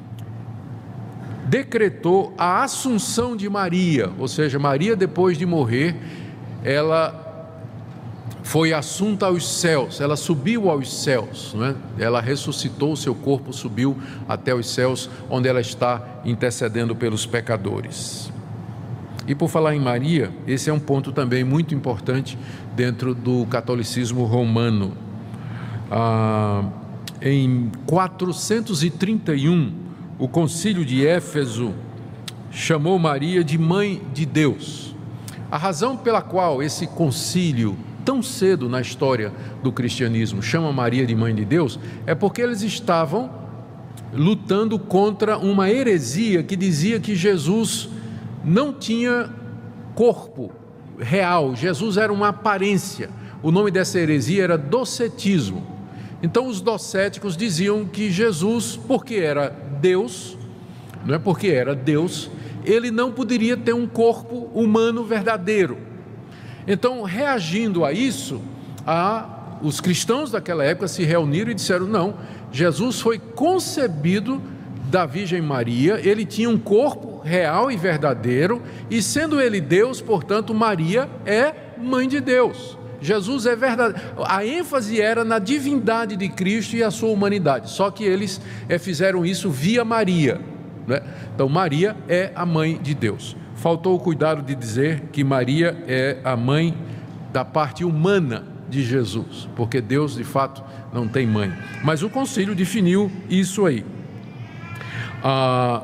decretou a assunção de Maria, ou seja, Maria, depois de morrer, ela foi assunta aos céus, ela subiu aos céus, não é? Ela ressuscitou, seu corpo subiu até os céus, onde ela está intercedendo pelos pecadores. E por falar em Maria, esse é um ponto também muito importante dentro do catolicismo romano. Ah, em quatrocentos e trinta e um, o concílio de Éfeso chamou Maria de Mãe de Deus. A razão pela qual esse concílio, tão cedo na história do cristianismo, chama Maria de Mãe de Deus, é porque eles estavam lutando contra uma heresia que dizia que Jesus não tinha corpo real, Jesus era uma aparência, o nome dessa heresia era docetismo. Então os docéticos diziam que Jesus, porque era Deus, não é porque era Deus, ele não poderia ter um corpo humano verdadeiro. Então, reagindo a isso, a, os cristãos daquela época se reuniram e disseram: não, Jesus foi concebido da Virgem Maria, ele tinha um corpo real e verdadeiro, e sendo ele Deus, portanto, Maria é mãe de Deus. Jesus é verdadeiro. A ênfase era na divindade de Cristo e a sua humanidade, só que eles é, fizeram isso via Maria, né? Então Maria é a mãe de Deus. Faltou o cuidado de dizer que Maria é a mãe da parte humana de Jesus, porque Deus de fato não tem mãe, mas o concílio definiu isso aí. Ah,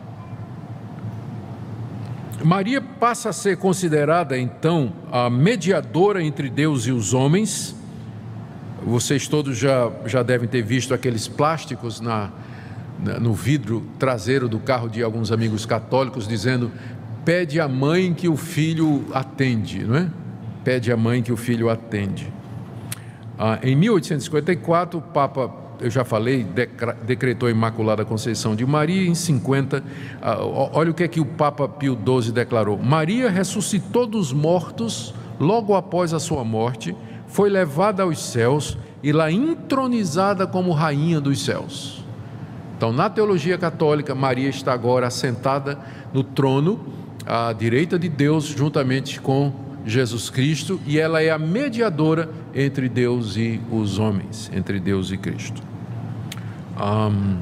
Maria passa a ser considerada então a mediadora entre Deus e os homens. Vocês todos já, já devem ter visto aqueles plásticos na, na, no vidro traseiro do carro de alguns amigos católicos dizendo: pede à mãe que o filho atende, não é? Pede à mãe que o filho atende. Ah, em mil oitocentos e cinquenta e quatro, o Papa, eu já falei, decretou a Imaculada Conceição de Maria. Em cinquenta, ah, olha o que é que o Papa Pio doze declarou: Maria ressuscitou dos mortos logo após a sua morte, foi levada aos céus e lá entronizada como rainha dos céus. Então, na teologia católica, Maria está agora assentada no trono à direita de Deus, juntamente com Jesus Cristo, e ela é a mediadora entre Deus e os homens, entre Deus e Cristo. Um,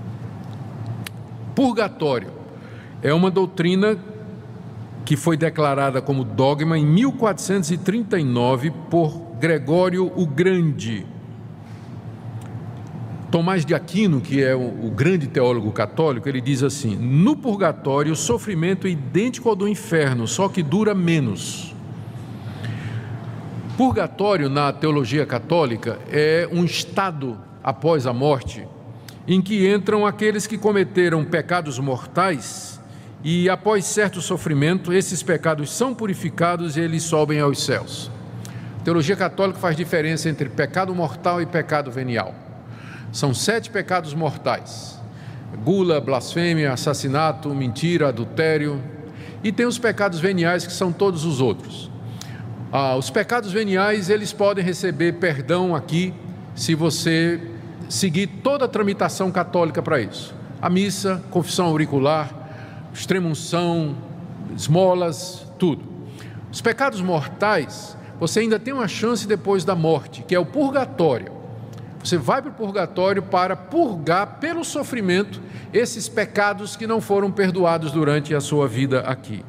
purgatório é uma doutrina que foi declarada como dogma em mil quatrocentos e trinta e nove por Gregório o Grande. Tomás de Aquino, que é o, o grande teólogo católico, ele diz assim: no purgatório o sofrimento é idêntico ao do inferno, só que dura menos. Purgatório, na teologia católica, é um estado após a morte, em que entram aqueles que cometeram pecados mortais e, após certo sofrimento, esses pecados são purificados e eles sobem aos céus. A teologia católica faz diferença entre pecado mortal e pecado venial. São sete pecados mortais: gula, blasfêmia, assassinato, mentira, adultério, e tem os pecados veniais, que são todos os outros. Ah, os pecados veniais, eles podem receber perdão aqui, se você seguir toda a tramitação católica para isso: a missa, confissão auricular, extrema-unção, esmolas, tudo. Os pecados mortais, você ainda tem uma chance depois da morte, que é o purgatório. Você vai para o purgatório para purgar pelo sofrimento esses pecados que não foram perdoados durante a sua vida aqui.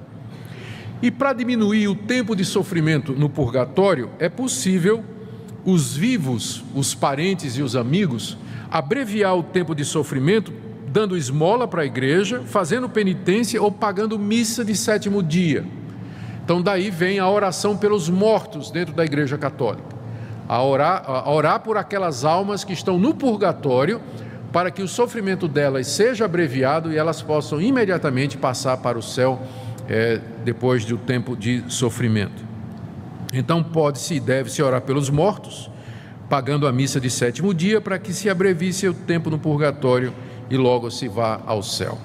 E para diminuir o tempo de sofrimento no purgatório, é possível os vivos, os parentes e os amigos, abreviar o tempo de sofrimento dando esmola para a igreja, fazendo penitência ou pagando missa de sétimo dia. Então daí vem a oração pelos mortos dentro da igreja católica. A orar, a orar por aquelas almas que estão no purgatório, para que o sofrimento delas seja abreviado e elas possam imediatamente passar para o céu, É, depois do tempo de sofrimento. Então pode-se e deve-se orar pelos mortos, pagando a missa de sétimo dia, para que se abrevie seu tempo no purgatório e logo se vá ao céu.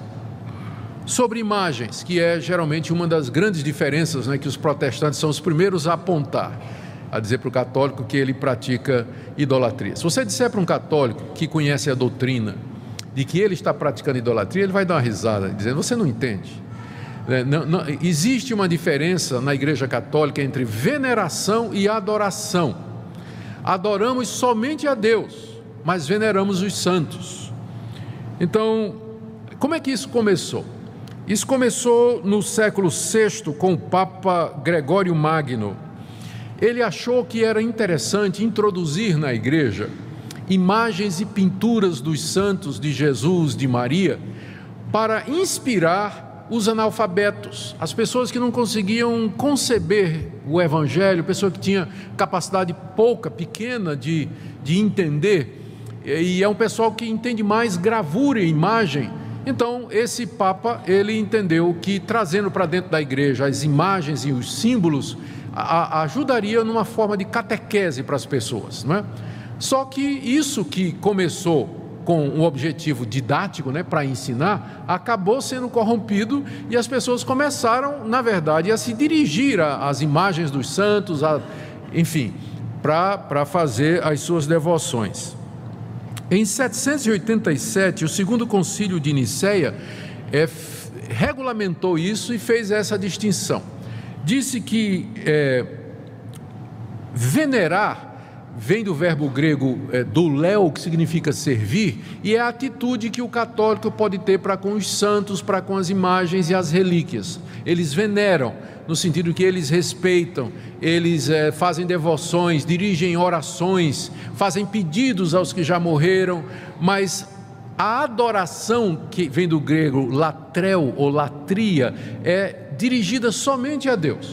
Sobre imagens, que é geralmente uma das grandes diferenças, né, que os protestantes são os primeiros a apontar, a dizer para o católico que ele pratica idolatria. Se você disser para um católico que conhece a doutrina de que ele está praticando idolatria, ele vai dar uma risada, dizendo: você não entende. Não, não, existe uma diferença na Igreja Católica entre veneração e adoração. Adoramos somente a Deus, mas veneramos os santos. Então, como é que isso começou? Isso começou no século sexto com o Papa Gregório Magno. Ele achou que era interessante introduzir na igreja imagens e pinturas dos santos, de Jesus, de Maria, para inspirar os analfabetos, as pessoas que não conseguiam conceber o Evangelho, pessoa que tinha capacidade pouca, pequena de, de entender, e é um pessoal que entende mais gravura e imagem, Então, esse Papa, ele entendeu que trazendo para dentro da igreja as imagens e os símbolos a, a ajudaria numa forma de catequese para as pessoas, não é? Só que isso que começou com um objetivo didático, né, para ensinar, acabou sendo corrompido e as pessoas começaram, na verdade, a se dirigir às imagens dos santos, a, enfim, para fazer as suas devoções. Em setecentos e oitenta e sete, o segundo concílio de Nicéia é, regulamentou isso e fez essa distinção. Disse que é, venerar vem do verbo grego é, douleo, que significa servir, e é a atitude que o católico pode ter para com os santos, para com as imagens e as relíquias. Eles veneram, no sentido que eles respeitam, eles é, fazem devoções, dirigem orações, fazem pedidos aos que já morreram, mas a adoração, que vem do grego latreu ou latria, é dirigida somente a Deus.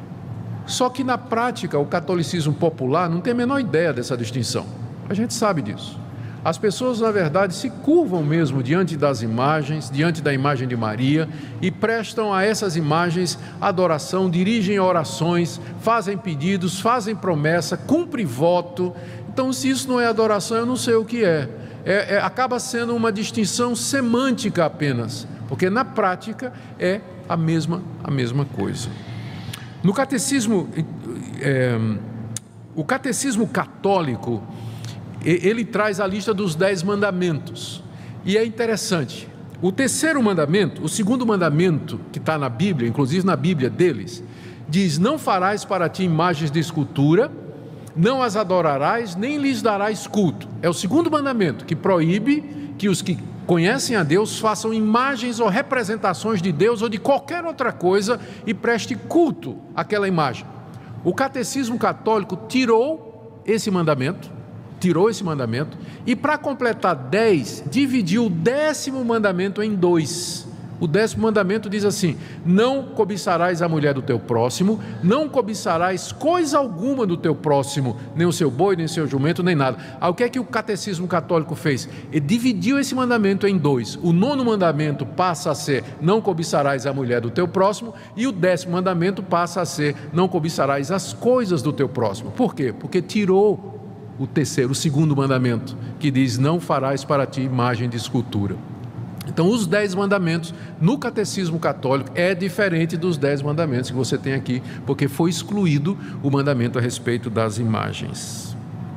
Só que na prática o catolicismo popular não tem a menor ideia dessa distinção. A gente sabe disso. As pessoas, na verdade, se curvam mesmo diante das imagens, diante da imagem de Maria, e prestam a essas imagens adoração, dirigem orações, fazem pedidos, fazem promessa, cumprem voto. Então, se isso não é adoração, eu não sei o que é. É, é acaba sendo uma distinção semântica apenas, porque na prática é a mesma, a mesma coisa. No catecismo, é, o catecismo católico, ele traz a lista dos dez mandamentos, e é interessante, o terceiro mandamento, o segundo mandamento que está na Bíblia, inclusive na Bíblia deles, diz: não farás para ti imagens de escultura, não as adorarás, nem lhes darás culto. É o segundo mandamento, que proíbe que os que conhecem a Deus façam imagens ou representações de Deus ou de qualquer outra coisa e preste culto àquela imagem. O catecismo católico tirou esse mandamento, tirou esse mandamento e, para completar dez, dividiu o décimo mandamento em dois. O décimo mandamento diz assim: não cobiçarás a mulher do teu próximo, não cobiçarás coisa alguma do teu próximo, nem o seu boi, nem o seu jumento, nem nada. Ah, o que é que o catecismo católico fez? Ele dividiu esse mandamento em dois. O nono mandamento passa a ser: não cobiçarás a mulher do teu próximo, e o décimo mandamento passa a ser: não cobiçarás as coisas do teu próximo. Por quê? Porque tirou o terceiro, o segundo mandamento, que diz: não farás para ti imagem de escultura. Então, os dez mandamentos no catecismo católico é diferente dos dez mandamentos que você tem aqui, porque foi excluído o mandamento a respeito das imagens.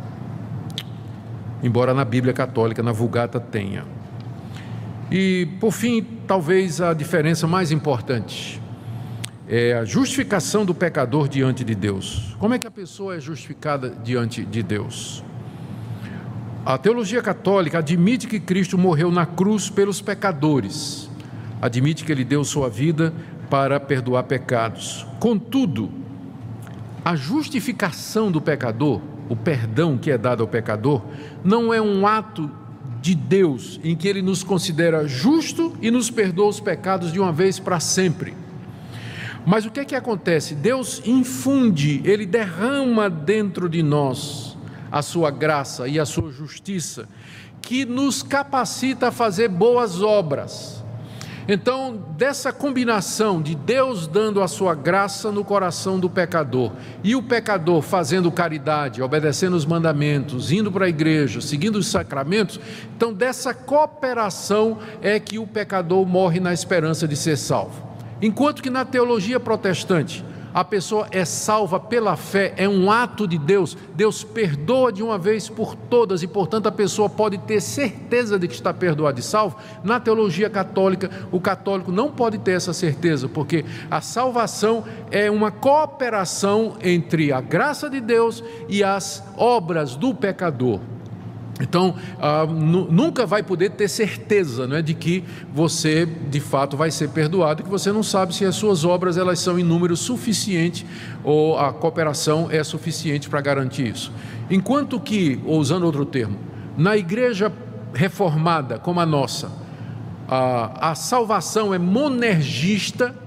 Embora na Bíblia católica, na Vulgata, tenha. E, por fim, talvez a diferença mais importante é a justificação do pecador diante de Deus. Como é que a pessoa é justificada diante de Deus? A teologia católica admite que Cristo morreu na cruz pelos pecadores, admite que Ele deu sua vida para perdoar pecados. Contudo, a justificação do pecador, o perdão que é dado ao pecador, não é um ato de Deus em que Ele nos considera justo e nos perdoa os pecados de uma vez para sempre. Mas o que é que acontece? Deus infunde, Ele derrama dentro de nós a sua graça e a sua justiça, que nos capacita a fazer boas obras. Então, dessa combinação de Deus dando a sua graça no coração do pecador e o pecador fazendo caridade, obedecendo os mandamentos, indo para a igreja, seguindo os sacramentos, então dessa cooperação é que o pecador morre na esperança de ser salvo. Enquanto que na teologia protestante a pessoa é salva pela fé, é um ato de Deus, Deus perdoa de uma vez por todas e, portanto, a pessoa pode ter certeza de que está perdoada e salvo. Na teologia católica, o católico não pode ter essa certeza, porque a salvação é uma cooperação entre a graça de Deus e as obras do pecador. Então, ah, nunca vai poder ter certeza, não é, de que você, de fato, vai ser perdoado, que você não sabe se as suas obras elas são em número suficiente ou a cooperação é suficiente para garantir isso. Enquanto que, ou usando outro termo, na igreja reformada como a nossa, a, a salvação é monergista,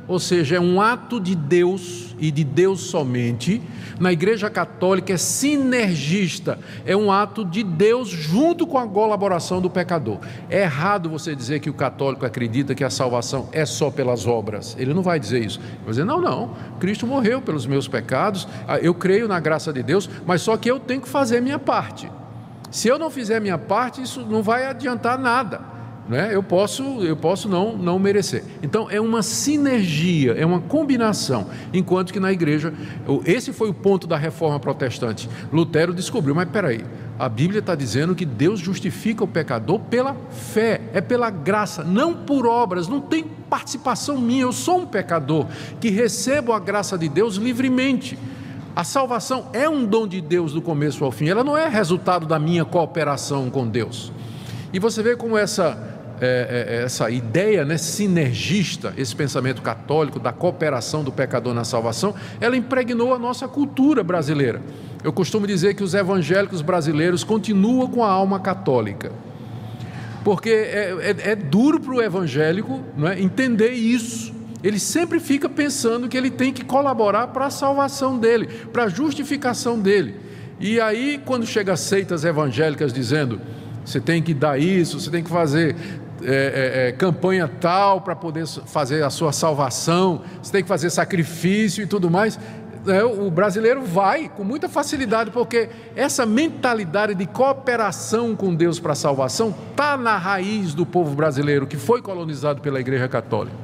ou seja, é um ato de Deus e de Deus somente. Na Igreja Católica é sinergista, é um ato de Deus junto com a colaboração do pecador. É errado você dizer que o católico acredita que a salvação é só pelas obras. Ele não vai dizer isso. Ele vai dizer, não, não, Cristo morreu pelos meus pecados, eu creio na graça de Deus, mas só que eu tenho que fazer a minha parte. Se eu não fizer a minha parte, isso não vai adiantar nada. Né? Eu posso, eu posso não, não merecer. Então é uma sinergia, é uma combinação. Enquanto que na igreja, esse foi o ponto da reforma protestante. Lutero descobriu, mas peraí, a Bíblia está dizendo que Deus justifica o pecador pela fé, é pela graça, não por obras, não tem participação minha. Eu sou um pecador que recebo a graça de Deus livremente. A salvação é um dom de Deus do começo ao fim, ela não é resultado da minha cooperação com Deus. E você vê como essa É, é, essa ideia, né, sinergista, esse pensamento católico da cooperação do pecador na salvação, ela impregnou a nossa cultura brasileira. Eu costumo dizer que os evangélicos brasileiros continuam com a alma católica, porque é, é, é duro para o evangélico, não é, entender isso. Ele sempre fica pensando que ele tem que colaborar para a salvação dele, para a justificação dele. E aí, quando chega seitas evangélicas dizendo, você tem que dar isso, você tem que fazer é, é, é, campanha tal para poder fazer a sua salvação, você tem que fazer sacrifício e tudo mais, é, o brasileiro vai com muita facilidade, porque essa mentalidade de cooperação com Deus para a salvação está na raiz do povo brasileiro, que foi colonizado pela Igreja Católica.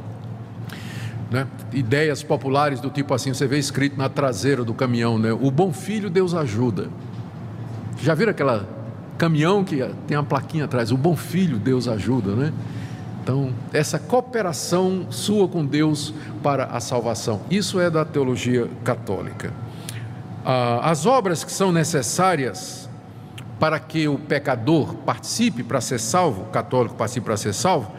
Né? Ideias populares do tipo assim, você vê escrito na traseira do caminhão, né? O bom filho Deus ajuda. Já viram aquela caminhão que tem uma plaquinha atrás, o bom filho Deus ajuda, né? Então, essa cooperação sua com Deus para a salvação, isso é da teologia católica. Ah, as obras que são necessárias para que o pecador participe para ser salvo, o católico participe para ser salvo,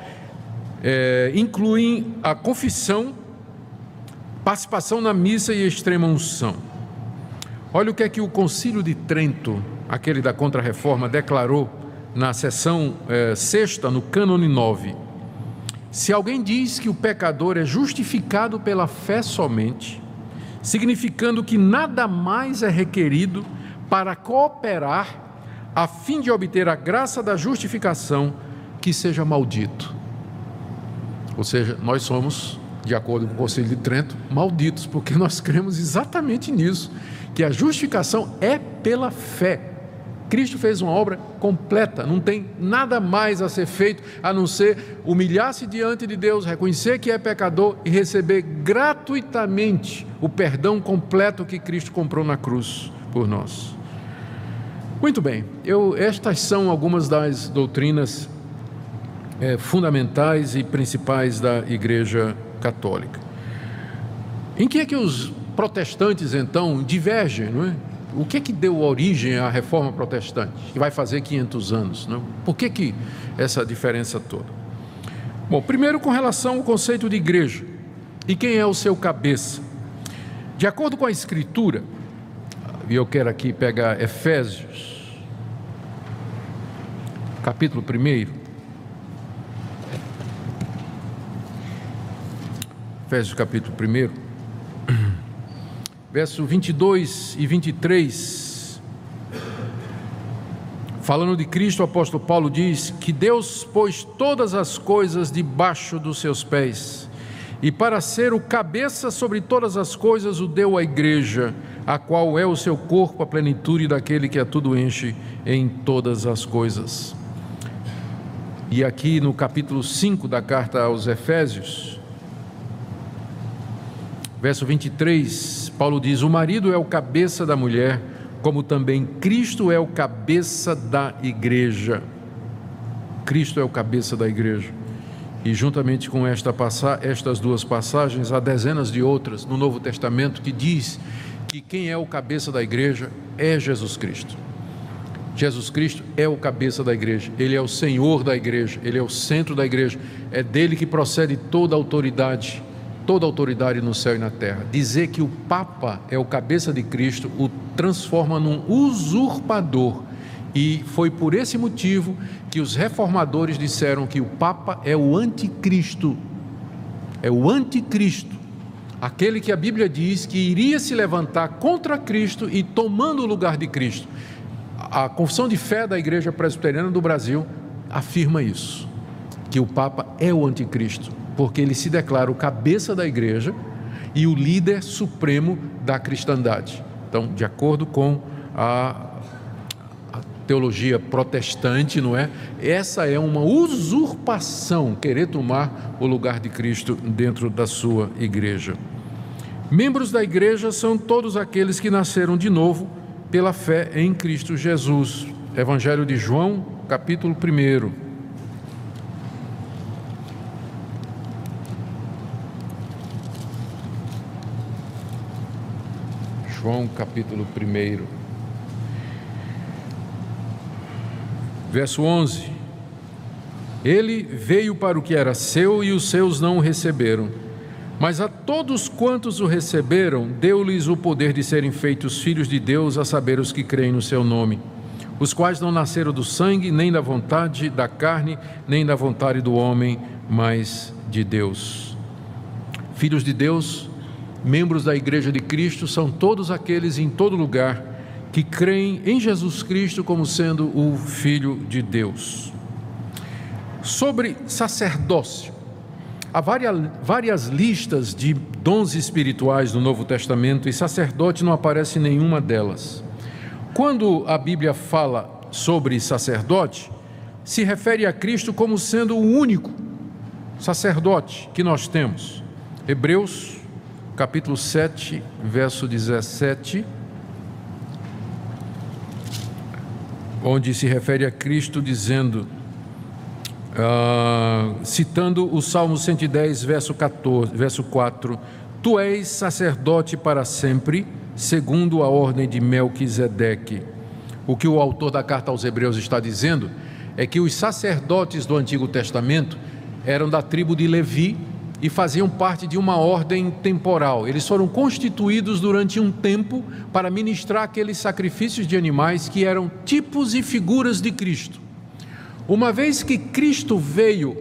é, incluem a confissão, participação na missa e extrema unção. Olha o que é que o Concílio de Trento, aquele da Contra-Reforma, declarou na seção eh, sexta, no cânone nove. Se alguém diz que o pecador é justificado pela fé somente, significando que nada mais é requerido para cooperar a fim de obter a graça da justificação, que seja maldito. Ou seja, nós somos, de acordo com o Concílio de Trento, malditos, porque nós cremos exatamente nisso, que a justificação é pela fé. Cristo fez uma obra completa, não tem nada mais a ser feito a não ser humilhar-se diante de Deus, reconhecer que é pecador e receber gratuitamente o perdão completo que Cristo comprou na cruz por nós. Muito bem, eu, estas são algumas das doutrinas é, fundamentais e principais da Igreja Católica. Em que é que os protestantes então divergem, não é? O que é que deu origem à reforma protestante, que vai fazer quinhentos anos, não? Por que que essa diferença toda? Bom, primeiro com relação ao conceito de igreja, e quem é o seu cabeça? De acordo com a Escritura, e eu quero aqui pegar Efésios, capítulo primeiro, Efésios capítulo primeiro, verso vinte e dois e vinte e três, falando de Cristo, o apóstolo Paulo diz que Deus pôs todas as coisas debaixo dos seus pés, e para ser o cabeça sobre todas as coisas o deu à igreja, a qual é o seu corpo, a plenitude daquele que a tudo enche em todas as coisas. E aqui no capítulo cinco da carta aos Efésios, verso vinte e três, Paulo diz: o marido é o cabeça da mulher, como também Cristo é o cabeça da igreja. Cristo é o cabeça da igreja. E juntamente com esta passa- estas duas passagens, há dezenas de outras no Novo Testamento que diz que quem é o cabeça da igreja é Jesus Cristo. Jesus Cristo é o cabeça da igreja, Ele é o Senhor da igreja, Ele é o centro da igreja, é dele que procede toda a autoridade, toda a autoridade no céu e na terra. Dizer que o Papa é o cabeça de Cristo o transforma num usurpador, e foi por esse motivo que os reformadores disseram que o Papa é o anticristo. é o anticristo, aquele que a Bíblia diz que iria se levantar contra Cristo e tomando o lugar de Cristo. A confissão de fé da Igreja Presbiteriana do Brasil afirma isso, que o Papa é o anticristo, porque ele se declara o cabeça da Igreja e o líder supremo da cristandade. Então, de acordo com a, a teologia protestante, não é? Essa é uma usurpação, querer tomar o lugar de Cristo dentro da sua igreja. Membros da igreja são todos aqueles que nasceram de novo pela fé em Cristo Jesus. Evangelho de João, capítulo primeiro. João, capítulo primeiro, verso onze. Ele veio para o que era seu e os seus não o receberam. Mas a todos quantos o receberam, deu-lhes o poder de serem feitos filhos de Deus, a saber, os que creem no seu nome, os quais não nasceram do sangue, nem da vontade da carne, nem da vontade do homem, mas de Deus. Filhos de Deus, membros da Igreja de Cristo, são todos aqueles em todo lugar que creem em Jesus Cristo como sendo o Filho de Deus. Sobre sacerdócio, há várias, várias listas de dons espirituais no Novo Testamento e sacerdote não aparece em nenhuma delas. Quando a Bíblia fala sobre sacerdote, se refere a Cristo como sendo o único sacerdote que nós temos. Hebreus, capítulo sete, verso dezessete, onde se refere a Cristo dizendo, uh, citando o Salmo cento e dez, verso quatorze, verso quatro, Tu és sacerdote para sempre, segundo a ordem de Melquisedeque. O que o autor da carta aos Hebreus está dizendo é que os sacerdotes do Antigo Testamento eram da tribo de Levi e faziam parte de uma ordem temporal. Eles foram constituídos durante um tempo para ministrar aqueles sacrifícios de animais que eram tipos e figuras de Cristo. Uma vez que Cristo veio,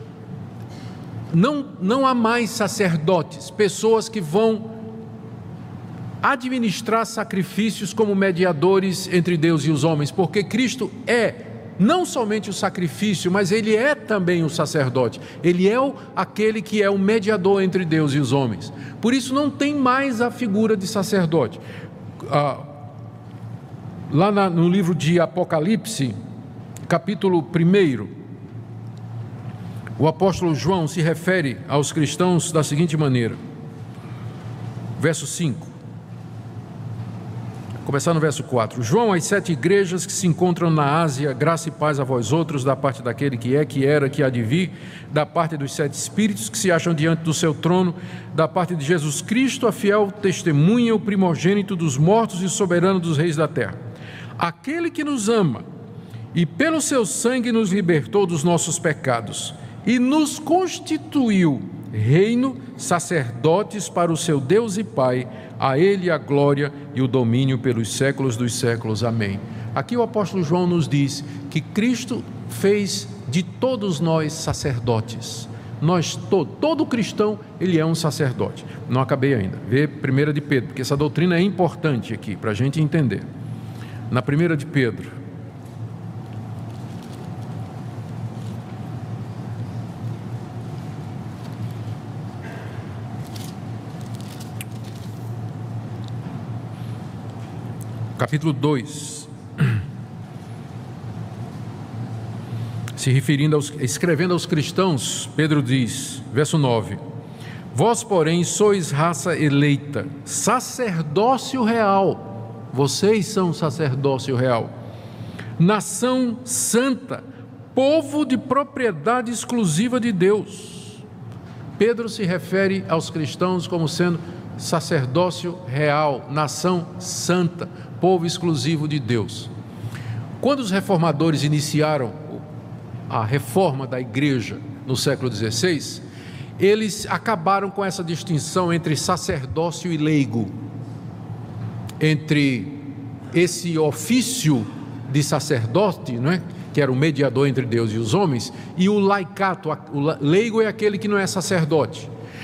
não, não há mais sacerdotes, pessoas que vão administrar sacrifícios como mediadores entre Deus e os homens, porque Cristo é não somente o sacrifício, mas ele é também o sacerdote. Ele é o, aquele que é o mediador entre Deus e os homens. Por isso não tem mais a figura de sacerdote. Ah, lá na, no livro de Apocalipse, capítulo primeiro, o apóstolo João se refere aos cristãos da seguinte maneira, verso cinco. Começar no verso quatro. João, às sete igrejas que se encontram na Ásia, graça e paz a vós outros, da parte daquele que é, que era, que há de vir, da parte dos sete espíritos que se acham diante do seu trono, da parte de Jesus Cristo, a fiel testemunha, o primogênito dos mortos e soberano dos reis da terra. Aquele que nos ama e pelo seu sangue nos libertou dos nossos pecados e nos constituiu reino, sacerdotes para o seu Deus e Pai, a Ele a glória e o domínio pelos séculos dos séculos. Amém. Aqui o apóstolo João nos diz que Cristo fez de todos nós sacerdotes. Nós, todo, todo cristão, ele é um sacerdote. Não acabei ainda. Vê primeira de Pedro, porque essa doutrina é importante aqui, para a gente entender. Na primeira de Pedro, capítulo dois, se referindo aos, escrevendo aos cristãos, Pedro diz, verso nove, vós, porém, sois raça eleita, sacerdócio real, vocês são sacerdócio real, nação santa, povo de propriedade exclusiva de Deus. Pedro se refere aos cristãos como sendo sacerdócio real, nação santa, povo exclusivo de Deus. Quando os reformadores iniciaram a reforma da igreja no século dezesseis, eles acabaram com essa distinção entre sacerdócio e leigo, entre esse ofício de sacerdote, não é? Que era o mediador entre Deus e os homens, e o laicato. O leigo é aquele que não é sacerdote.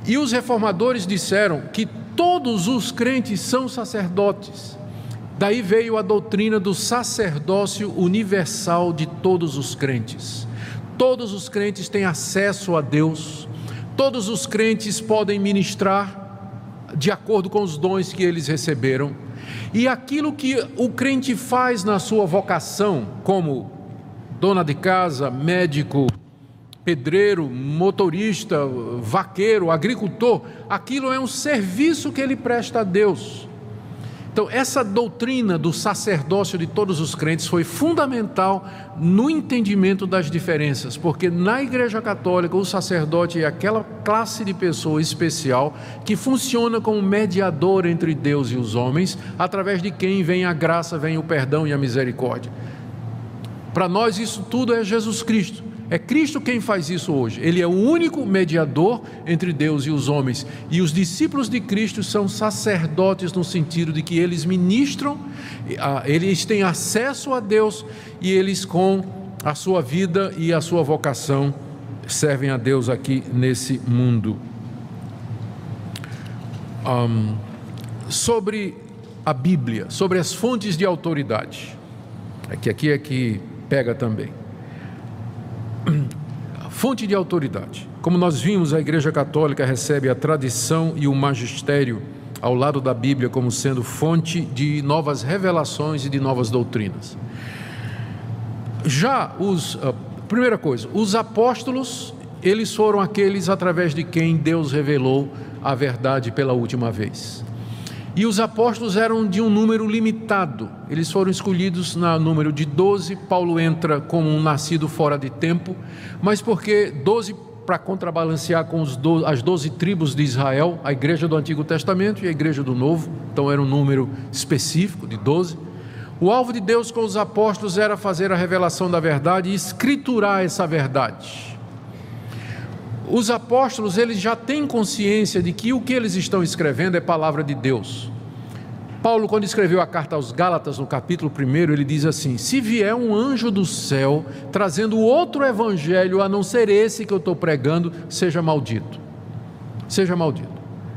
E os reformadores disseram que todos os crentes são sacerdotes. Daí veio a doutrina do sacerdócio universal de todos os crentes. Todos os crentes têm acesso a Deus, todos os crentes podem ministrar de acordo com os dons que eles receberam, e aquilo que o crente faz na sua vocação, como dona de casa, médico, pedreiro, motorista, vaqueiro, agricultor, aquilo é um serviço que ele presta a Deus. Então, essa doutrina do sacerdócio de todos os crentes foi fundamental no entendimento das diferenças, porque na Igreja Católica o sacerdote é aquela classe de pessoa especial que funciona como mediador entre Deus e os homens, através de quem vem a graça, vem o perdão e a misericórdia. Para nós isso tudo é Jesus Cristo. É Cristo quem faz isso hoje. Ele é o único mediador entre Deus e os homens. E os discípulos de Cristo são sacerdotes no sentido de que eles ministram, eles têm acesso a Deus e eles, com a sua vida e a sua vocação, servem a Deus aqui nesse mundo. Um, sobre a Bíblia, sobre as fontes de autoridade. É que aqui é que pega também. Fonte de autoridade. Como nós vimos, a Igreja Católica recebe a tradição e o magistério ao lado da Bíblia como sendo fonte de novas revelações e de novas doutrinas. Já os, a primeira coisa, os apóstolos, eles foram aqueles através de quem Deus revelou a verdade pela última vez. E os apóstolos eram de um número limitado, eles foram escolhidos no número de doze. Paulo entra como um nascido fora de tempo, mas porque doze para contrabalancear com os do, as doze tribos de Israel, a igreja do Antigo Testamento e a igreja do Novo, então era um número específico de doze. O alvo de Deus com os apóstolos era fazer a revelação da verdade e escriturar essa verdade. Os apóstolos, eles já têm consciência de que o que eles estão escrevendo é palavra de Deus. Paulo, quando escreveu a carta aos Gálatas, no capítulo primeiro, ele diz assim: se vier um anjo do céu trazendo outro evangelho a não ser esse que eu estou pregando, seja maldito. Seja maldito.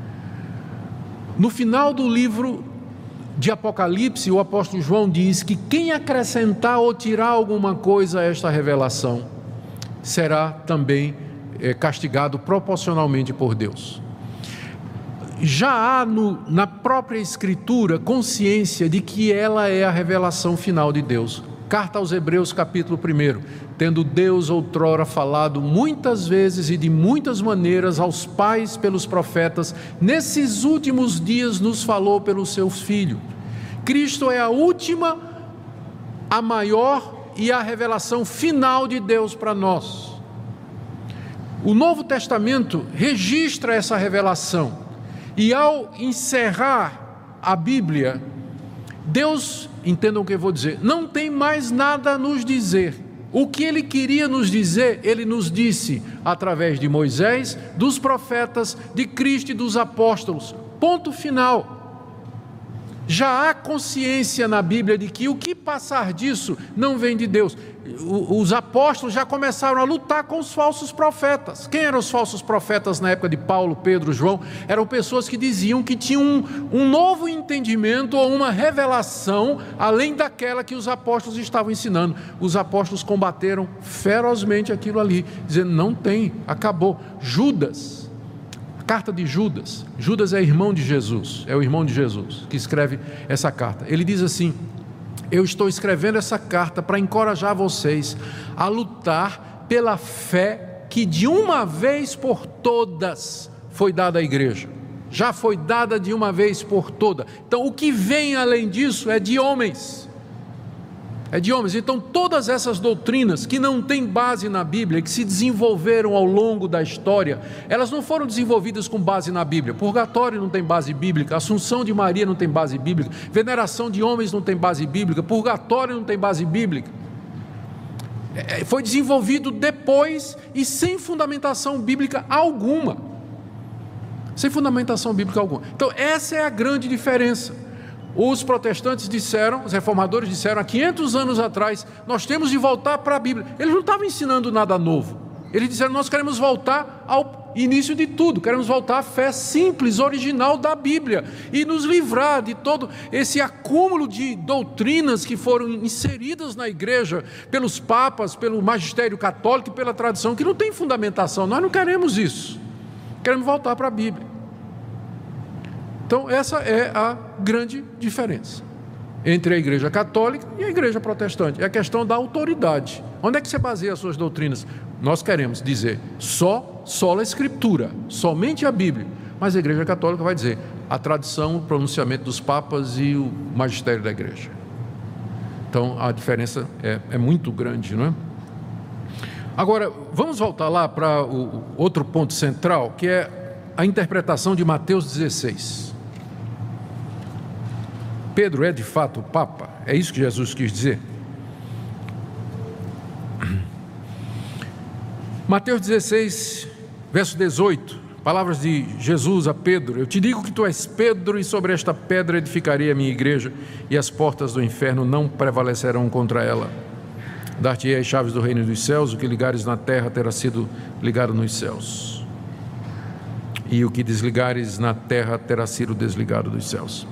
No final do livro de Apocalipse, o apóstolo João diz que quem acrescentar ou tirar alguma coisa a esta revelação será também é castigado proporcionalmente por Deus. Já há no, na própria Escritura consciência de que ela é a revelação final de Deus. Carta aos Hebreus, capítulo primeiro. Tendo Deus outrora falado muitas vezes e de muitas maneiras aos pais pelos profetas, nesses últimos dias nos falou pelo seu Filho. Cristo é a última, a maior e a revelação final de Deus para nós. O Novo Testamento registra essa revelação, e ao encerrar a Bíblia, Deus, entendam o que eu vou dizer, não tem mais nada a nos dizer. O que Ele queria nos dizer, Ele nos disse através de Moisés, dos profetas, de Cristo e dos apóstolos. Ponto final. Já há consciência na Bíblia de que o que passar disso não vem de Deus. Os apóstolos já começaram a lutar com os falsos profetas. Quem eram os falsos profetas na época de Paulo, Pedro, João? Eram pessoas que diziam que tinham um, um novo entendimento ou uma revelação além daquela que os apóstolos estavam ensinando. Os apóstolos combateram ferozmente aquilo ali, dizendo: não tem, acabou. Judas, carta de Judas, Judas é irmão de Jesus, é o irmão de Jesus que escreve essa carta. Ele diz assim: eu estou escrevendo essa carta para encorajar vocês a lutar pela fé que de uma vez por todas foi dada à igreja. Já foi dada de uma vez por todas. Então o que vem além disso é de homens. É de homens. Então todas essas doutrinas que não têm base na Bíblia, que se desenvolveram ao longo da história, elas não foram desenvolvidas com base na Bíblia. Purgatório não tem base bíblica, Assunção de Maria não tem base bíblica, veneração de homens não tem base bíblica, purgatório não tem base bíblica. Foi desenvolvido depois e sem fundamentação bíblica alguma. Sem fundamentação bíblica alguma. Então essa é a grande diferença. Os protestantes disseram, os reformadores disseram há quinhentos anos atrás: nós temos de voltar para a Bíblia. Eles não estavam ensinando nada novo, Eles disseram: nós queremos voltar ao início de tudo, queremos voltar à fé simples, original da Bíblia, e nos livrar de todo esse acúmulo de doutrinas que foram inseridas na igreja pelos papas, pelo magistério católico e pela tradição, que não tem fundamentação. Nós não queremos isso, queremos voltar para a Bíblia. Então essa é a grande diferença entre a igreja católica e a igreja protestante, é a questão da autoridade. Onde é que você baseia as suas doutrinas? Nós queremos dizer só, sola escritura, somente a Bíblia, mas a igreja católica vai dizer a tradição, o pronunciamento dos papas e o magistério da igreja. Então a diferença é, é muito grande, não é? Agora, vamos voltar lá para o outro ponto central, que é a interpretação de Mateus dezesseis. Pedro é de fato o Papa? É isso que Jesus quis dizer? Mateus dezesseis, verso dezoito, palavras de Jesus a Pedro: eu te digo que tu és Pedro, e sobre esta pedra edificarei a minha igreja, e as portas do inferno não prevalecerão contra ela. Dar-te-ei as chaves do reino dos céus, o que ligares na terra terá sido ligado nos céus, e o que desligares na terra terá sido desligado dos céus.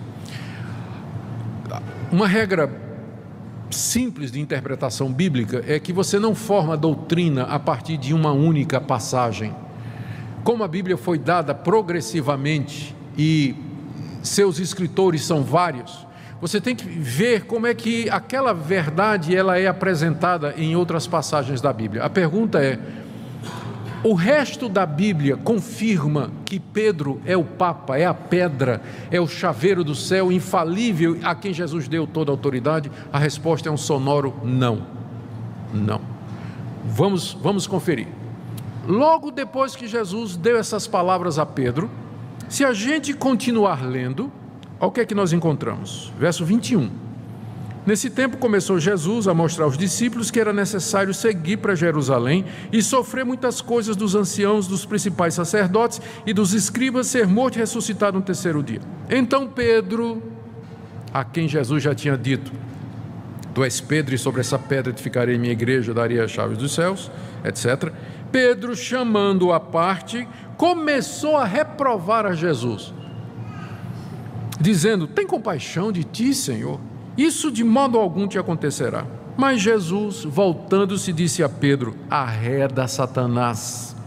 Uma regra simples de interpretação bíblica é que você não forma doutrina a partir de uma única passagem. Como a Bíblia foi dada progressivamente e seus escritores são vários, você tem que ver como é que aquela verdade ela é apresentada em outras passagens da Bíblia. A pergunta é: o resto da Bíblia confirma que Pedro é o Papa, é a pedra, é o chaveiro do céu, infalível, a quem Jesus deu toda a autoridade? A resposta é um sonoro não. Não. Vamos, vamos conferir. Logo depois que Jesus deu essas palavras a Pedro, se a gente continuar lendo, olha o que é que nós encontramos. Verso vinte e um. Nesse tempo começou Jesus a mostrar aos discípulos que era necessário seguir para Jerusalém e sofrer muitas coisas dos anciãos, dos principais sacerdotes e dos escribas, ser morto e ressuscitado no terceiro dia. Então Pedro, a quem Jesus já tinha dito: tu és Pedro, e sobre essa pedra edificarei minha igreja, darei as chaves dos céus, etcétera. Pedro, chamando-o à parte, começou a reprovar a Jesus, dizendo: tem compaixão de ti, Senhor, isso de modo algum te acontecerá. Mas Jesus, voltando-se, disse a Pedro: arreda, Satanás,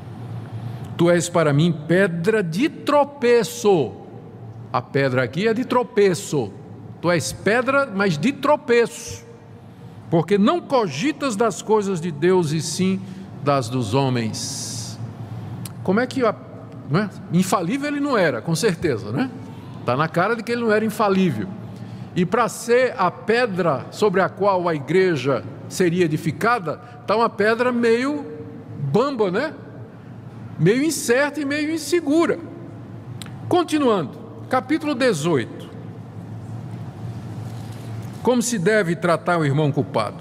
tu és para mim pedra de tropeço. A pedra aqui é de tropeço. Tu és pedra, mas de tropeço, porque não cogitas das coisas de Deus, e sim das dos homens. Como é que, não é? Infalível ele não era, com certeza, né? Está na cara de que ele não era infalível. E para ser a pedra sobre a qual a igreja seria edificada, está uma pedra meio bamba, né? Meio incerta e meio insegura. Continuando, capítulo dezoito. Como se deve tratar o irmão culpado?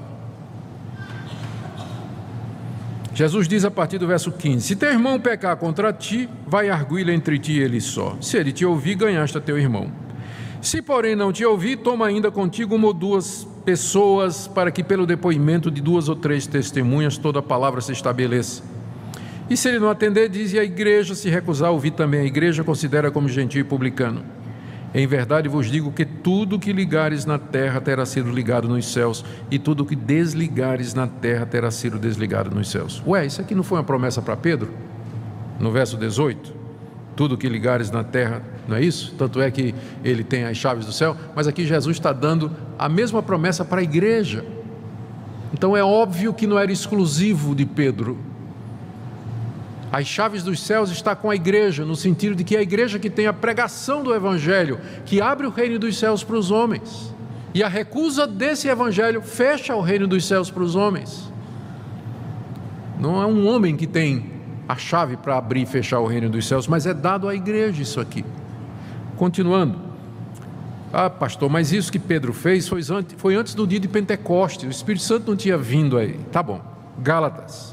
Jesus diz a partir do verso quinze: se teu irmão pecar contra ti, vai arguí-lo entre ti e ele só. Se ele te ouvir, ganhaste a teu irmão. Se porém não te ouvir, toma ainda contigo uma ou duas pessoas, para que pelo depoimento de duas ou três testemunhas toda a palavra se estabeleça. E se ele não atender, diz a igreja; se recusar a ouvir também a igreja, considera como gentio e publicano. Em verdade vos digo que tudo que ligares na terra terá sido ligado nos céus, e tudo que desligares na terra terá sido desligado nos céus. Ué, isso aqui não foi uma promessa para Pedro? No verso dezoito, tudo que ligares na terra, não é isso? Tanto é que ele tem as chaves do céu, mas aqui Jesus está dando a mesma promessa para a igreja. Então é óbvio que não era exclusivo de Pedro. As chaves dos céus está com a igreja, no sentido de que é a igreja que tem a pregação do evangelho, que abre o reino dos céus para os homens, e a recusa desse evangelho fecha o reino dos céus para os homens. Não é um homem que tem a chave para abrir e fechar o reino dos céus, mas é dado à igreja isso aqui. Continuando: ah, pastor, mas isso que Pedro fez foi antes, foi antes do dia de Pentecostes, o Espírito Santo não tinha vindo aí. Tá bom. Gálatas.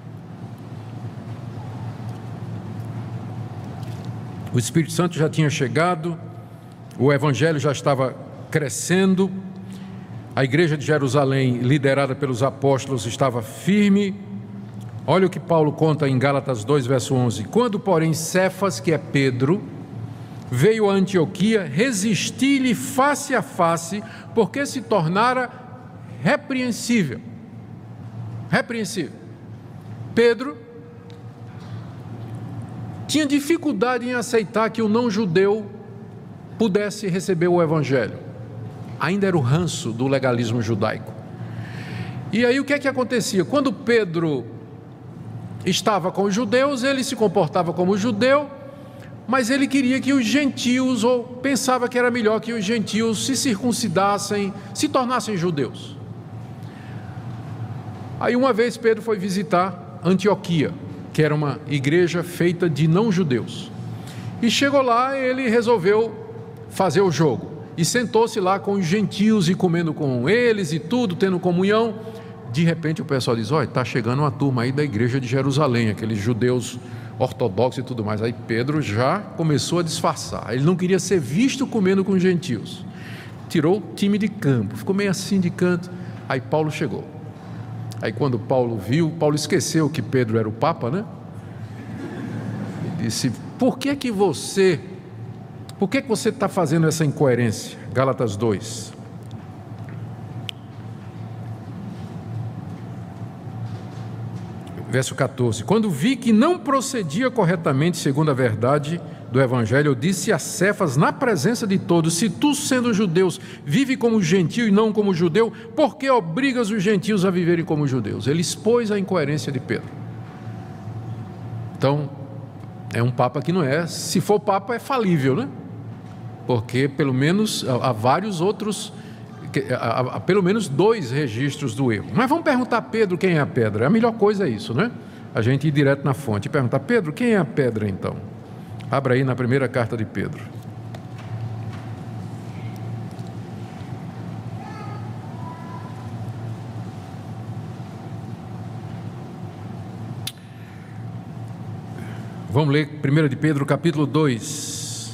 O Espírito Santo já tinha chegado, o evangelho já estava crescendo, a igreja de Jerusalém, liderada pelos apóstolos, estava firme. Olha o que Paulo conta em Gálatas dois, verso onze. Quando, porém, Cefas, que é Pedro, veio a Antioquia, resisti-lhe face a face, porque se tornara repreensível. Repreensível. Pedro tinha dificuldade em aceitar que o não-judeu pudesse receber o evangelho. Ainda era o ranço do legalismo judaico. E aí o que é que acontecia? Quando Pedro estava com os judeus, ele se comportava como judeu, mas ele queria que os gentios, ou pensava que era melhor que os gentios se circuncidassem, se tornassem judeus. Aí uma vez Pedro foi visitar Antioquia, que era uma igreja feita de não-judeus. E chegou lá, ele resolveu fazer o jogo. E sentou-se lá com os gentios e comendo com eles e tudo, tendo comunhão. De repente o pessoal diz, olha, está chegando uma turma aí da igreja de Jerusalém, aqueles judeus ortodoxos e tudo mais. Aí Pedro já começou a disfarçar. Ele não queria ser visto comendo com os gentios. Tirou o time de campo, ficou meio assim de canto. Aí Paulo chegou. Aí quando Paulo viu, Paulo esqueceu que Pedro era o Papa, né? E disse, por que que você, por que que você está fazendo essa incoerência? Gálatas dois. Verso quatorze. Quando vi que não procedia corretamente segundo a verdade do Evangelho, eu disse a Cefas na presença de todos, se tu, sendo judeus, vive como gentio e não como judeu, por que obrigas os gentios a viverem como judeus? Ele expôs a incoerência de Pedro. Então, é um papa que não é, se for papa é falível, né? Porque pelo menos há vários outros, há, há pelo menos dois registros do erro. Mas vamos perguntar a Pedro quem é a pedra. A melhor coisa é isso, né? A gente ir direto na fonte e perguntar, Pedro, quem é a pedra então? Abra aí na primeira carta de Pedro. Vamos ler primeira de Pedro, capítulo dois,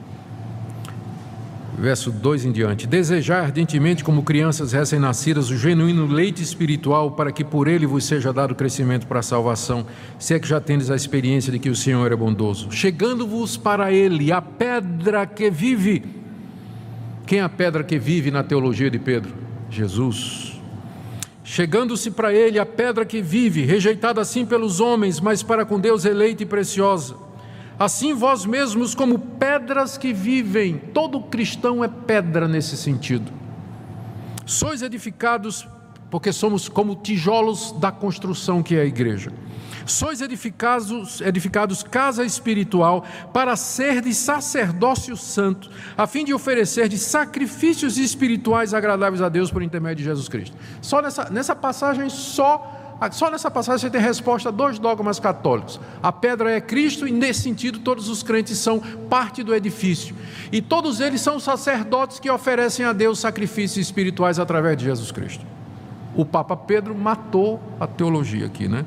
verso dois em diante. Desejar ardentemente, como crianças recém-nascidas, o genuíno leite espiritual, para que por ele vos seja dado crescimento para a salvação, se é que já tendes a experiência de que o Senhor é bondoso. Chegando-vos para ele, a pedra que vive. Quem é a pedra que vive na teologia de Pedro? Jesus. Chegando-se para ele, a pedra que vive, rejeitada assim pelos homens, mas para com Deus eleita e preciosa. Assim vós mesmos, como pedras que vivem, todo cristão é pedra nesse sentido. Sois edificados, porque somos como tijolos da construção que é a igreja. Sois edificados, edificados casa espiritual, para ser de sacerdócio santo, a fim de oferecer de sacrifícios espirituais agradáveis a Deus por intermédio de Jesus Cristo. Só nessa, nessa passagem, só... Só nessa passagem você tem resposta a dois dogmas católicos. A pedra é Cristo e nesse sentido todos os crentes são parte do edifício. E todos eles são sacerdotes que oferecem a Deus sacrifícios espirituais através de Jesus Cristo. O Papa Pedro matou a teologia aqui, né?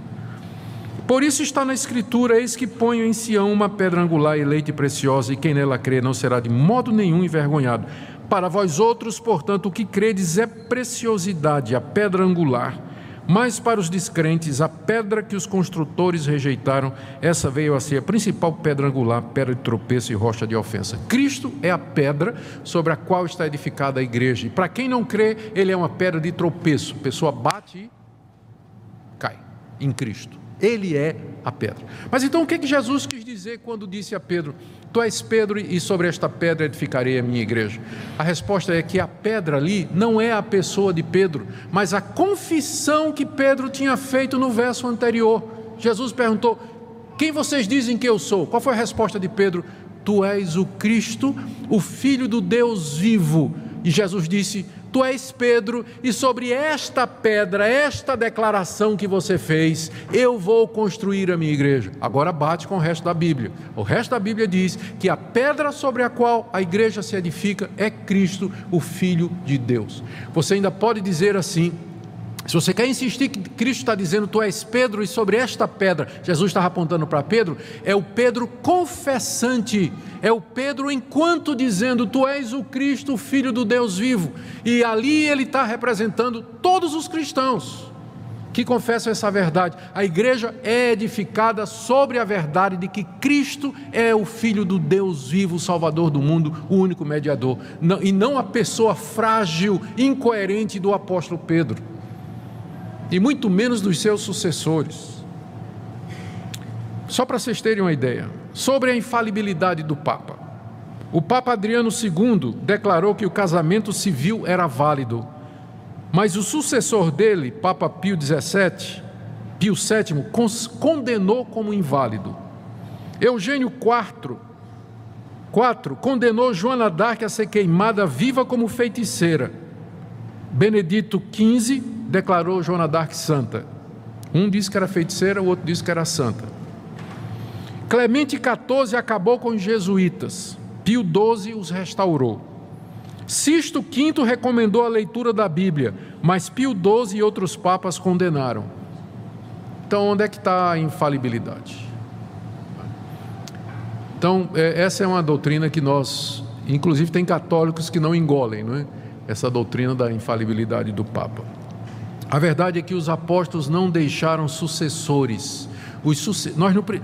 Por isso está na Escritura, eis que ponho em Sião uma pedra angular eleita e preciosa, e quem nela crê não será de modo nenhum envergonhado. Para vós outros, portanto, o que credes é preciosidade, a pedra angular. Mas para os descrentes, a pedra que os construtores rejeitaram, essa veio a ser a principal pedra angular, pedra de tropeço e rocha de ofensa. Cristo é a pedra sobre a qual está edificada a igreja. E para quem não crê, ele é uma pedra de tropeço. A pessoa bate e cai em Cristo. Ele é a pedra. Mas então o que que Jesus quis dizer quando disse a Pedro, tu és Pedro e sobre esta pedra edificarei a minha igreja? A resposta é que a pedra ali não é a pessoa de Pedro, mas a confissão que Pedro tinha feito no verso anterior. Jesus perguntou, quem vocês dizem que eu sou? Qual foi a resposta de Pedro? Tu és o Cristo, o Filho do Deus vivo. E Jesus disse, tu és Pedro, e sobre esta pedra, esta declaração que você fez, eu vou construir a minha igreja. Agora bate com o resto da Bíblia. O resto da Bíblia diz que a pedra sobre a qual a igreja se edifica é Cristo, o Filho de Deus. Você ainda pode dizer assim, se você quer insistir que Cristo está dizendo, tu és Pedro, e sobre esta pedra, Jesus estava apontando para Pedro, é o Pedro confessante, é o Pedro enquanto dizendo, tu és o Cristo, o Filho do Deus vivo, e ali ele está representando todos os cristãos, que confessam essa verdade. A igreja é edificada sobre a verdade de que Cristo é o Filho do Deus vivo, o Salvador do mundo, o único mediador, não, e não a pessoa frágil, incoerente do apóstolo Pedro, e muito menos dos seus sucessores. Só para vocês terem uma ideia, sobre a infalibilidade do Papa. O Papa Adriano segundo declarou que o casamento civil era válido, mas o sucessor dele, Papa Pio dezessete, Pio sétimo, condenou como inválido. Eugênio quarto, quatro, condenou Joana d'Arc a ser queimada viva como feiticeira. Benedito quinze declarou Joana d'Arc santa. Um disse que era feiticeira, o outro disse que era santa. Clemente quatorze acabou com os jesuítas. Pio doze os restaurou. Sisto quinto recomendou a leitura da Bíblia, mas Pio doze e outros papas condenaram. Então, onde é que está a infalibilidade? Então, essa é uma doutrina que nós, inclusive tem católicos que não engolem, não é? Essa doutrina da infalibilidade do Papa. A verdade é que os apóstolos não deixaram sucessores. Os suce... Nós não...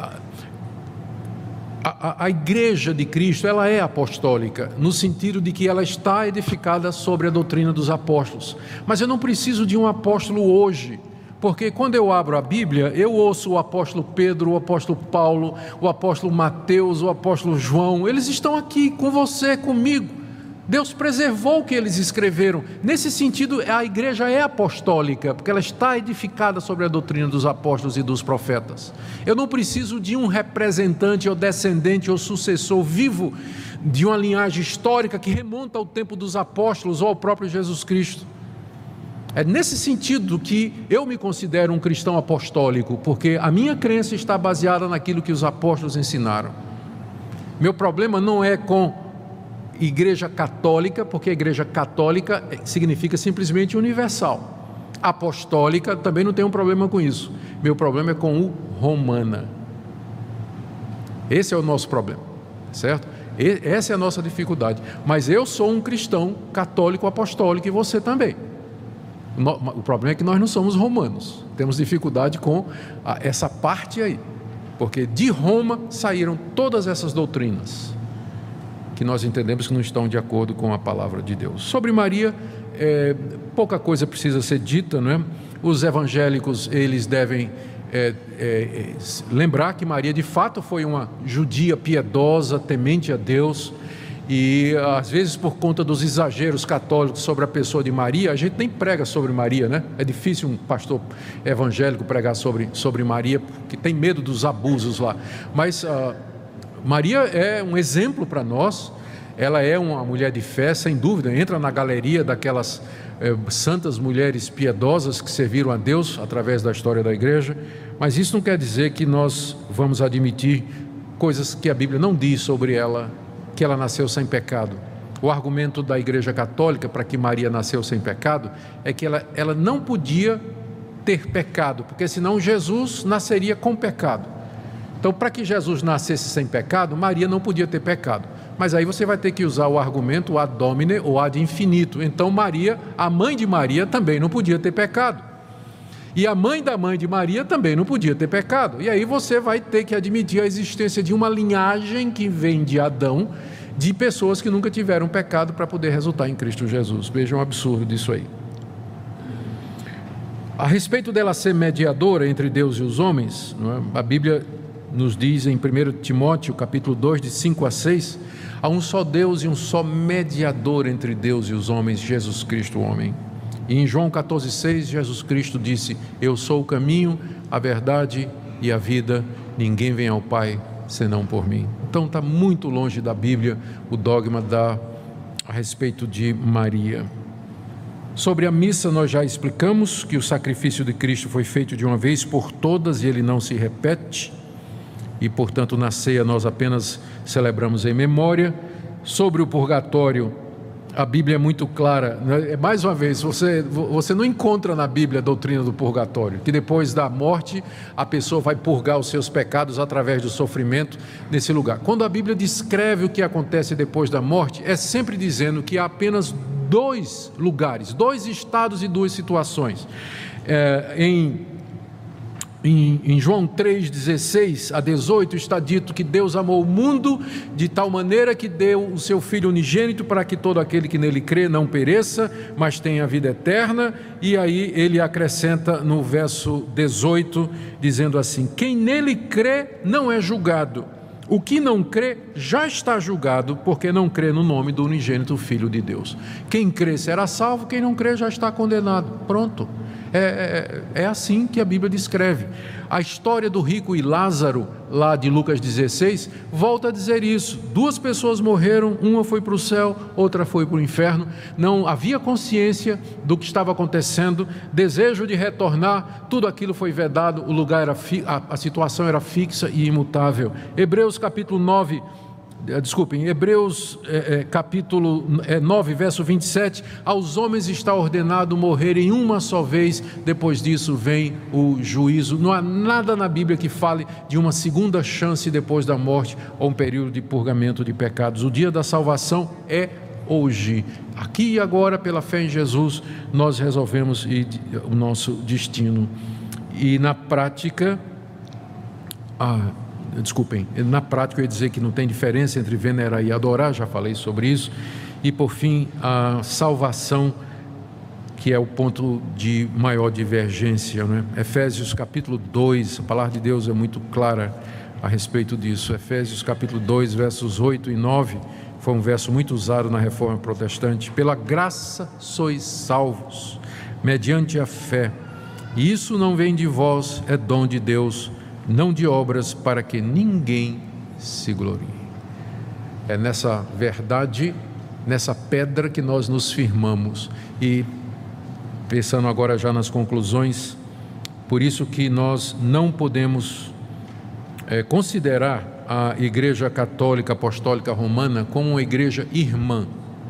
A, a, a igreja de Cristo, ela é apostólica, no sentido de que ela está edificada sobre a doutrina dos apóstolos. Mas eu não preciso de um apóstolo hoje, porque quando eu abro a Bíblia, eu ouço o apóstolo Pedro, o apóstolo Paulo, o apóstolo Mateus, o apóstolo João, eles estão aqui com você, comigo. Deus preservou o que eles escreveram. Nesse sentido, a igreja é apostólica, porque ela está edificada sobre a doutrina dos apóstolos e dos profetas. Eu não preciso de um representante ou descendente ou sucessor vivo de uma linhagem histórica que remonta ao tempo dos apóstolos ou ao próprio Jesus Cristo. É nesse sentido que eu me considero um cristão apostólico, porque a minha crença está baseada naquilo que os apóstolos ensinaram. Meu problema não é com igreja católica, porque a igreja católica significa simplesmente universal. Apostólica, também não tenho um problema com isso. Meu problema é com o romana. Esse é o nosso problema, certo? E, essa é a nossa dificuldade. Mas eu sou um cristão católico apostólico e você também. O, o problema é que nós não somos romanos. Temos dificuldade com a, essa parte aí. Porque de Roma saíram todas essas doutrinas que nós entendemos que não estão de acordo com a palavra de Deus. Sobre Maria, é, pouca coisa precisa ser dita, não é? Os evangélicos, eles devem é, é, lembrar que Maria de fato foi uma judia piedosa, temente a Deus, e às vezes por conta dos exageros católicos sobre a pessoa de Maria, a gente nem prega sobre Maria, né? É difícil um pastor evangélico pregar sobre, sobre Maria, porque tem medo dos abusos lá, mas uh, Maria é um exemplo para nós. Ela é uma mulher de fé, sem dúvida, entra na galeria daquelas eh, santas mulheres piedosas que serviram a Deus através da história da igreja, mas isso não quer dizer que nós vamos admitir coisas que a Bíblia não diz sobre ela, que ela nasceu sem pecado. O argumento da igreja católica para que Maria nasceu sem pecado é que ela, ela não podia ter pecado, porque senão Jesus nasceria com pecado. Então, para que Jesus nascesse sem pecado, Maria não podia ter pecado. Mas aí você vai ter que usar o argumento ad hominem ou ad infinito. Então Maria, a mãe de Maria, também não podia ter pecado. E a mãe da mãe de Maria também não podia ter pecado. E aí você vai ter que admitir a existência de uma linhagem que vem de Adão, de pessoas que nunca tiveram pecado para poder resultar em Cristo Jesus. Vejam o absurdo disso aí. A respeito dela ser mediadora entre Deus e os homens, não é? A Bíblia nos diz em primeiro Timóteo, capítulo dois, de cinco a seis, há um só Deus e um só mediador entre Deus e os homens, Jesus Cristo, o homem. E em João catorze, seis, Jesus Cristo disse: eu sou o caminho, a verdade e a vida, ninguém vem ao Pai senão por mim. Então está muito longe da Bíblia o dogma da, a respeito de Maria. Sobre a missa nós já explicamos que o sacrifício de Cristo foi feito de uma vez por todas e ele não se repete. E, portanto, na ceia nós apenas celebramos em memória. Sobre o purgatório, a Bíblia é muito clara. Mais uma vez, você, você não encontra na Bíblia a doutrina do purgatório, que depois da morte a pessoa vai purgar os seus pecados através do sofrimento nesse lugar. Quando a Bíblia descreve o que acontece depois da morte, é sempre dizendo que há apenas dois lugares, dois estados e duas situações. É, em, em, em João três, dezesseis a dezoito está dito que Deus amou o mundo de tal maneira que deu o seu Filho unigênito para que todo aquele que nele crê não pereça, mas tenha vida eterna. E aí ele acrescenta no verso dezoito, dizendo assim: quem nele crê não é julgado. O que não crê já está julgado, porque não crê no nome do unigênito Filho de Deus. Quem crê será salvo, quem não crê já está condenado. Pronto. É, é, é assim que a Bíblia descreve. A história do rico e Lázaro, lá de Lucas dezesseis, volta a dizer isso. Duas pessoas morreram, uma foi para o céu, outra foi para o inferno. Não havia consciência do que estava acontecendo, desejo de retornar, tudo aquilo foi vedado, o lugar era fi, a, a situação era fixa e imutável. Hebreus capítulo nove, desculpem, Hebreus é, é, capítulo nove, verso vinte e sete, aos homens está ordenado morrerem uma só vez, depois disso vem o juízo. Não há nada na Bíblia que fale de uma segunda chance depois da morte, ou um período de purgamento de pecados. O dia da salvação é hoje, aqui e agora, pela fé em Jesus, nós resolvemos o nosso destino. E na prática, ah, desculpem, na prática eu ia dizer que não tem diferença entre venerar e adorar, já falei sobre isso. E por fim, a salvação, que é o ponto de maior divergência, né? Efésios capítulo dois, a palavra de Deus é muito clara a respeito disso. Efésios capítulo dois, versos oito e nove, foi um verso muito usado na Reforma Protestante. Pela graça sois salvos, mediante a fé, e isso não vem de vós, é dom de Deus, não de obras, para que ninguém se glorie. É nessa verdade, nessa pedra que nós nos firmamos. E pensando agora já nas conclusões, por isso que nós não podemos é, considerar a Igreja Católica Apostólica Romana como uma igreja irmã.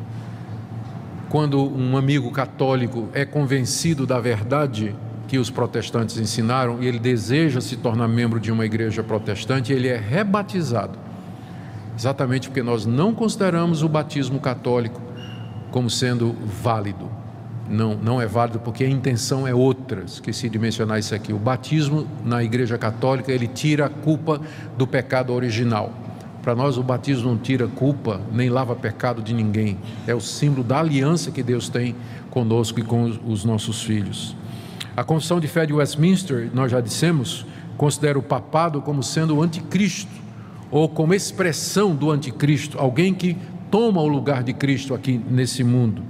Quando um amigo católico é convencido da verdade que os protestantes ensinaram, e ele deseja se tornar membro de uma igreja protestante, ele é rebatizado, exatamente porque nós não consideramos o batismo católico como sendo válido. Não, não é válido porque a intenção é outra. Esqueci de mencionar isso aqui. O batismo na igreja católica, ele tira a culpa do pecado original. Para nós o batismo não tira culpa, nem lava pecado de ninguém. É o símbolo da aliança que Deus tem conosco e com os nossos filhos. A Confissão de Fé de Westminster, nós já dissemos, considera o papado como sendo o anticristo, ou como expressão do anticristo, alguém que toma o lugar de Cristo aqui nesse mundo.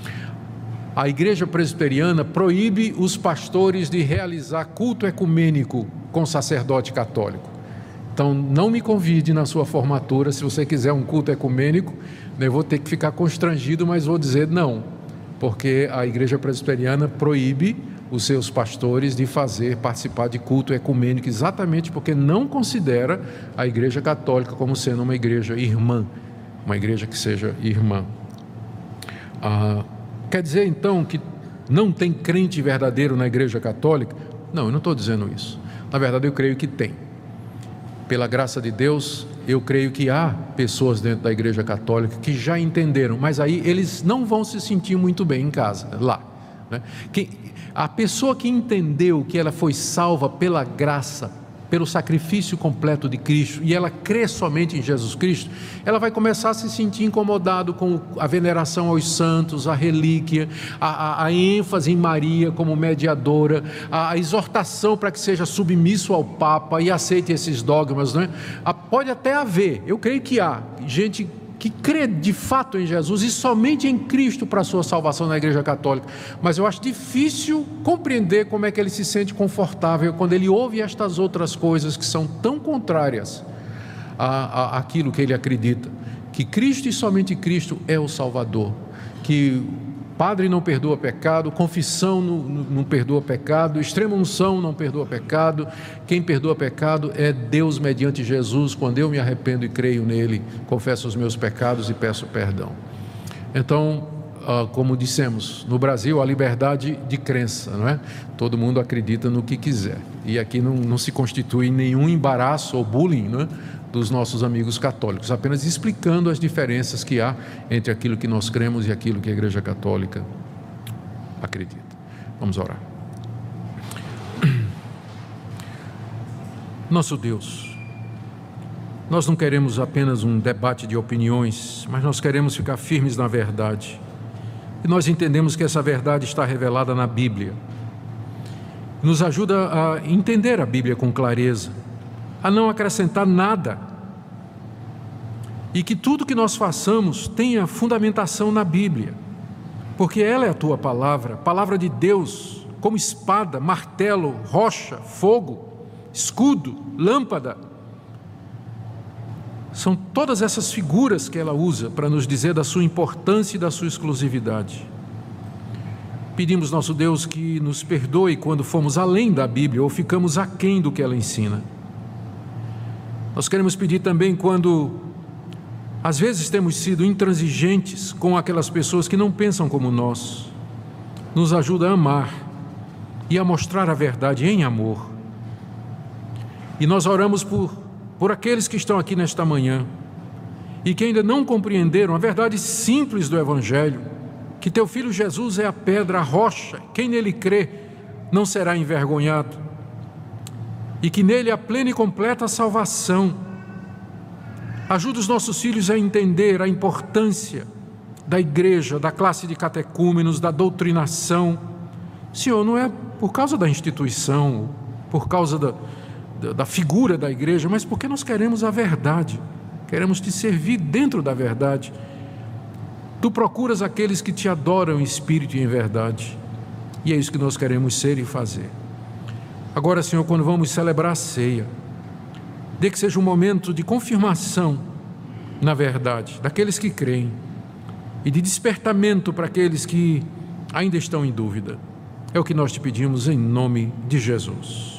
A Igreja Presbiteriana proíbe os pastores de realizar culto ecumênico com sacerdote católico. Então, não me convide na sua formatura, se você quiser um culto ecumênico, eu vou ter que ficar constrangido, mas vou dizer não, porque a Igreja Presbiteriana proíbe os seus pastores de fazer, participar de culto ecumênico, exatamente porque não considera a Igreja Católica como sendo uma igreja irmã, uma igreja que seja irmã. Ah, quer dizer então que não tem crente verdadeiro na Igreja Católica? Não, eu não estou dizendo isso. Na verdade, eu creio que tem. Pela graça de Deus, eu creio que há pessoas dentro da Igreja Católica que já entenderam, mas aí eles não vão se sentir muito bem em casa, lá, né? Que a pessoa que entendeu que ela foi salva pela graça, pelo sacrifício completo de Cristo, e ela crê somente em Jesus Cristo, ela vai começar a se sentir incomodado com a veneração aos santos, a relíquia, a, a, a ênfase em Maria como mediadora, a, a exortação para que seja submisso ao Papa e aceite esses dogmas, né? A, pode até haver, eu creio que há gente que crê de fato em Jesus e somente em Cristo para a sua salvação na Igreja Católica, mas eu acho difícil compreender como é que ele se sente confortável quando ele ouve estas outras coisas que são tão contrárias a, a, àquilo que ele acredita, que Cristo e somente Cristo é o Salvador, que Padre não perdoa pecado, confissão não, não perdoa pecado, extrema unção não perdoa pecado, quem perdoa pecado é Deus mediante Jesus. Quando eu me arrependo e creio nele, confesso os meus pecados e peço perdão. Então, como dissemos, no Brasil há liberdade de crença, não é? Todo mundo acredita no que quiser, e aqui não, não se constitui nenhum embaraço ou bullying, não é? Dos nossos amigos católicos, apenas explicando as diferenças que há entre aquilo que nós cremos e aquilo que a Igreja Católica acredita. Vamos orar. Nosso Deus, nós não queremos apenas um debate de opiniões, mas nós queremos ficar firmes na verdade. E nós entendemos que essa verdade está revelada na Bíblia. Nos ajuda a entender a Bíblia com clareza, a não acrescentar nada. E que tudo que nós façamos tenha fundamentação na Bíblia, porque ela é a tua palavra, palavra de Deus, como espada, martelo, rocha, fogo, escudo, lâmpada. São todas essas figuras que ela usa para nos dizer da sua importância e da sua exclusividade. Pedimos, nosso Deus, que nos perdoe quando fomos além da Bíblia ou ficamos aquém do que ela ensina. Nós queremos pedir também quando, às vezes, temos sido intransigentes com aquelas pessoas que não pensam como nós. Nos ajuda a amar e a mostrar a verdade em amor. E nós oramos por, por aqueles que estão aqui nesta manhã e que ainda não compreenderam a verdade simples do Evangelho, que teu Filho Jesus é a pedra, a rocha, quem nele crê não será envergonhado, e que nele há plena e completa salvação. Ajuda os nossos filhos a entender a importância da igreja, da classe de catecúmenos, da doutrinação. Senhor, não é por causa da instituição, por causa da, da, da figura da igreja, mas porque nós queremos a verdade, queremos te servir dentro da verdade. Tu procuras aqueles que te adoram em espírito e em verdade, e é isso que nós queremos ser e fazer. Agora, Senhor, quando vamos celebrar a ceia, dê que seja um momento de confirmação na verdade daqueles que creem e de despertamento para aqueles que ainda estão em dúvida. É o que nós te pedimos em nome de Jesus.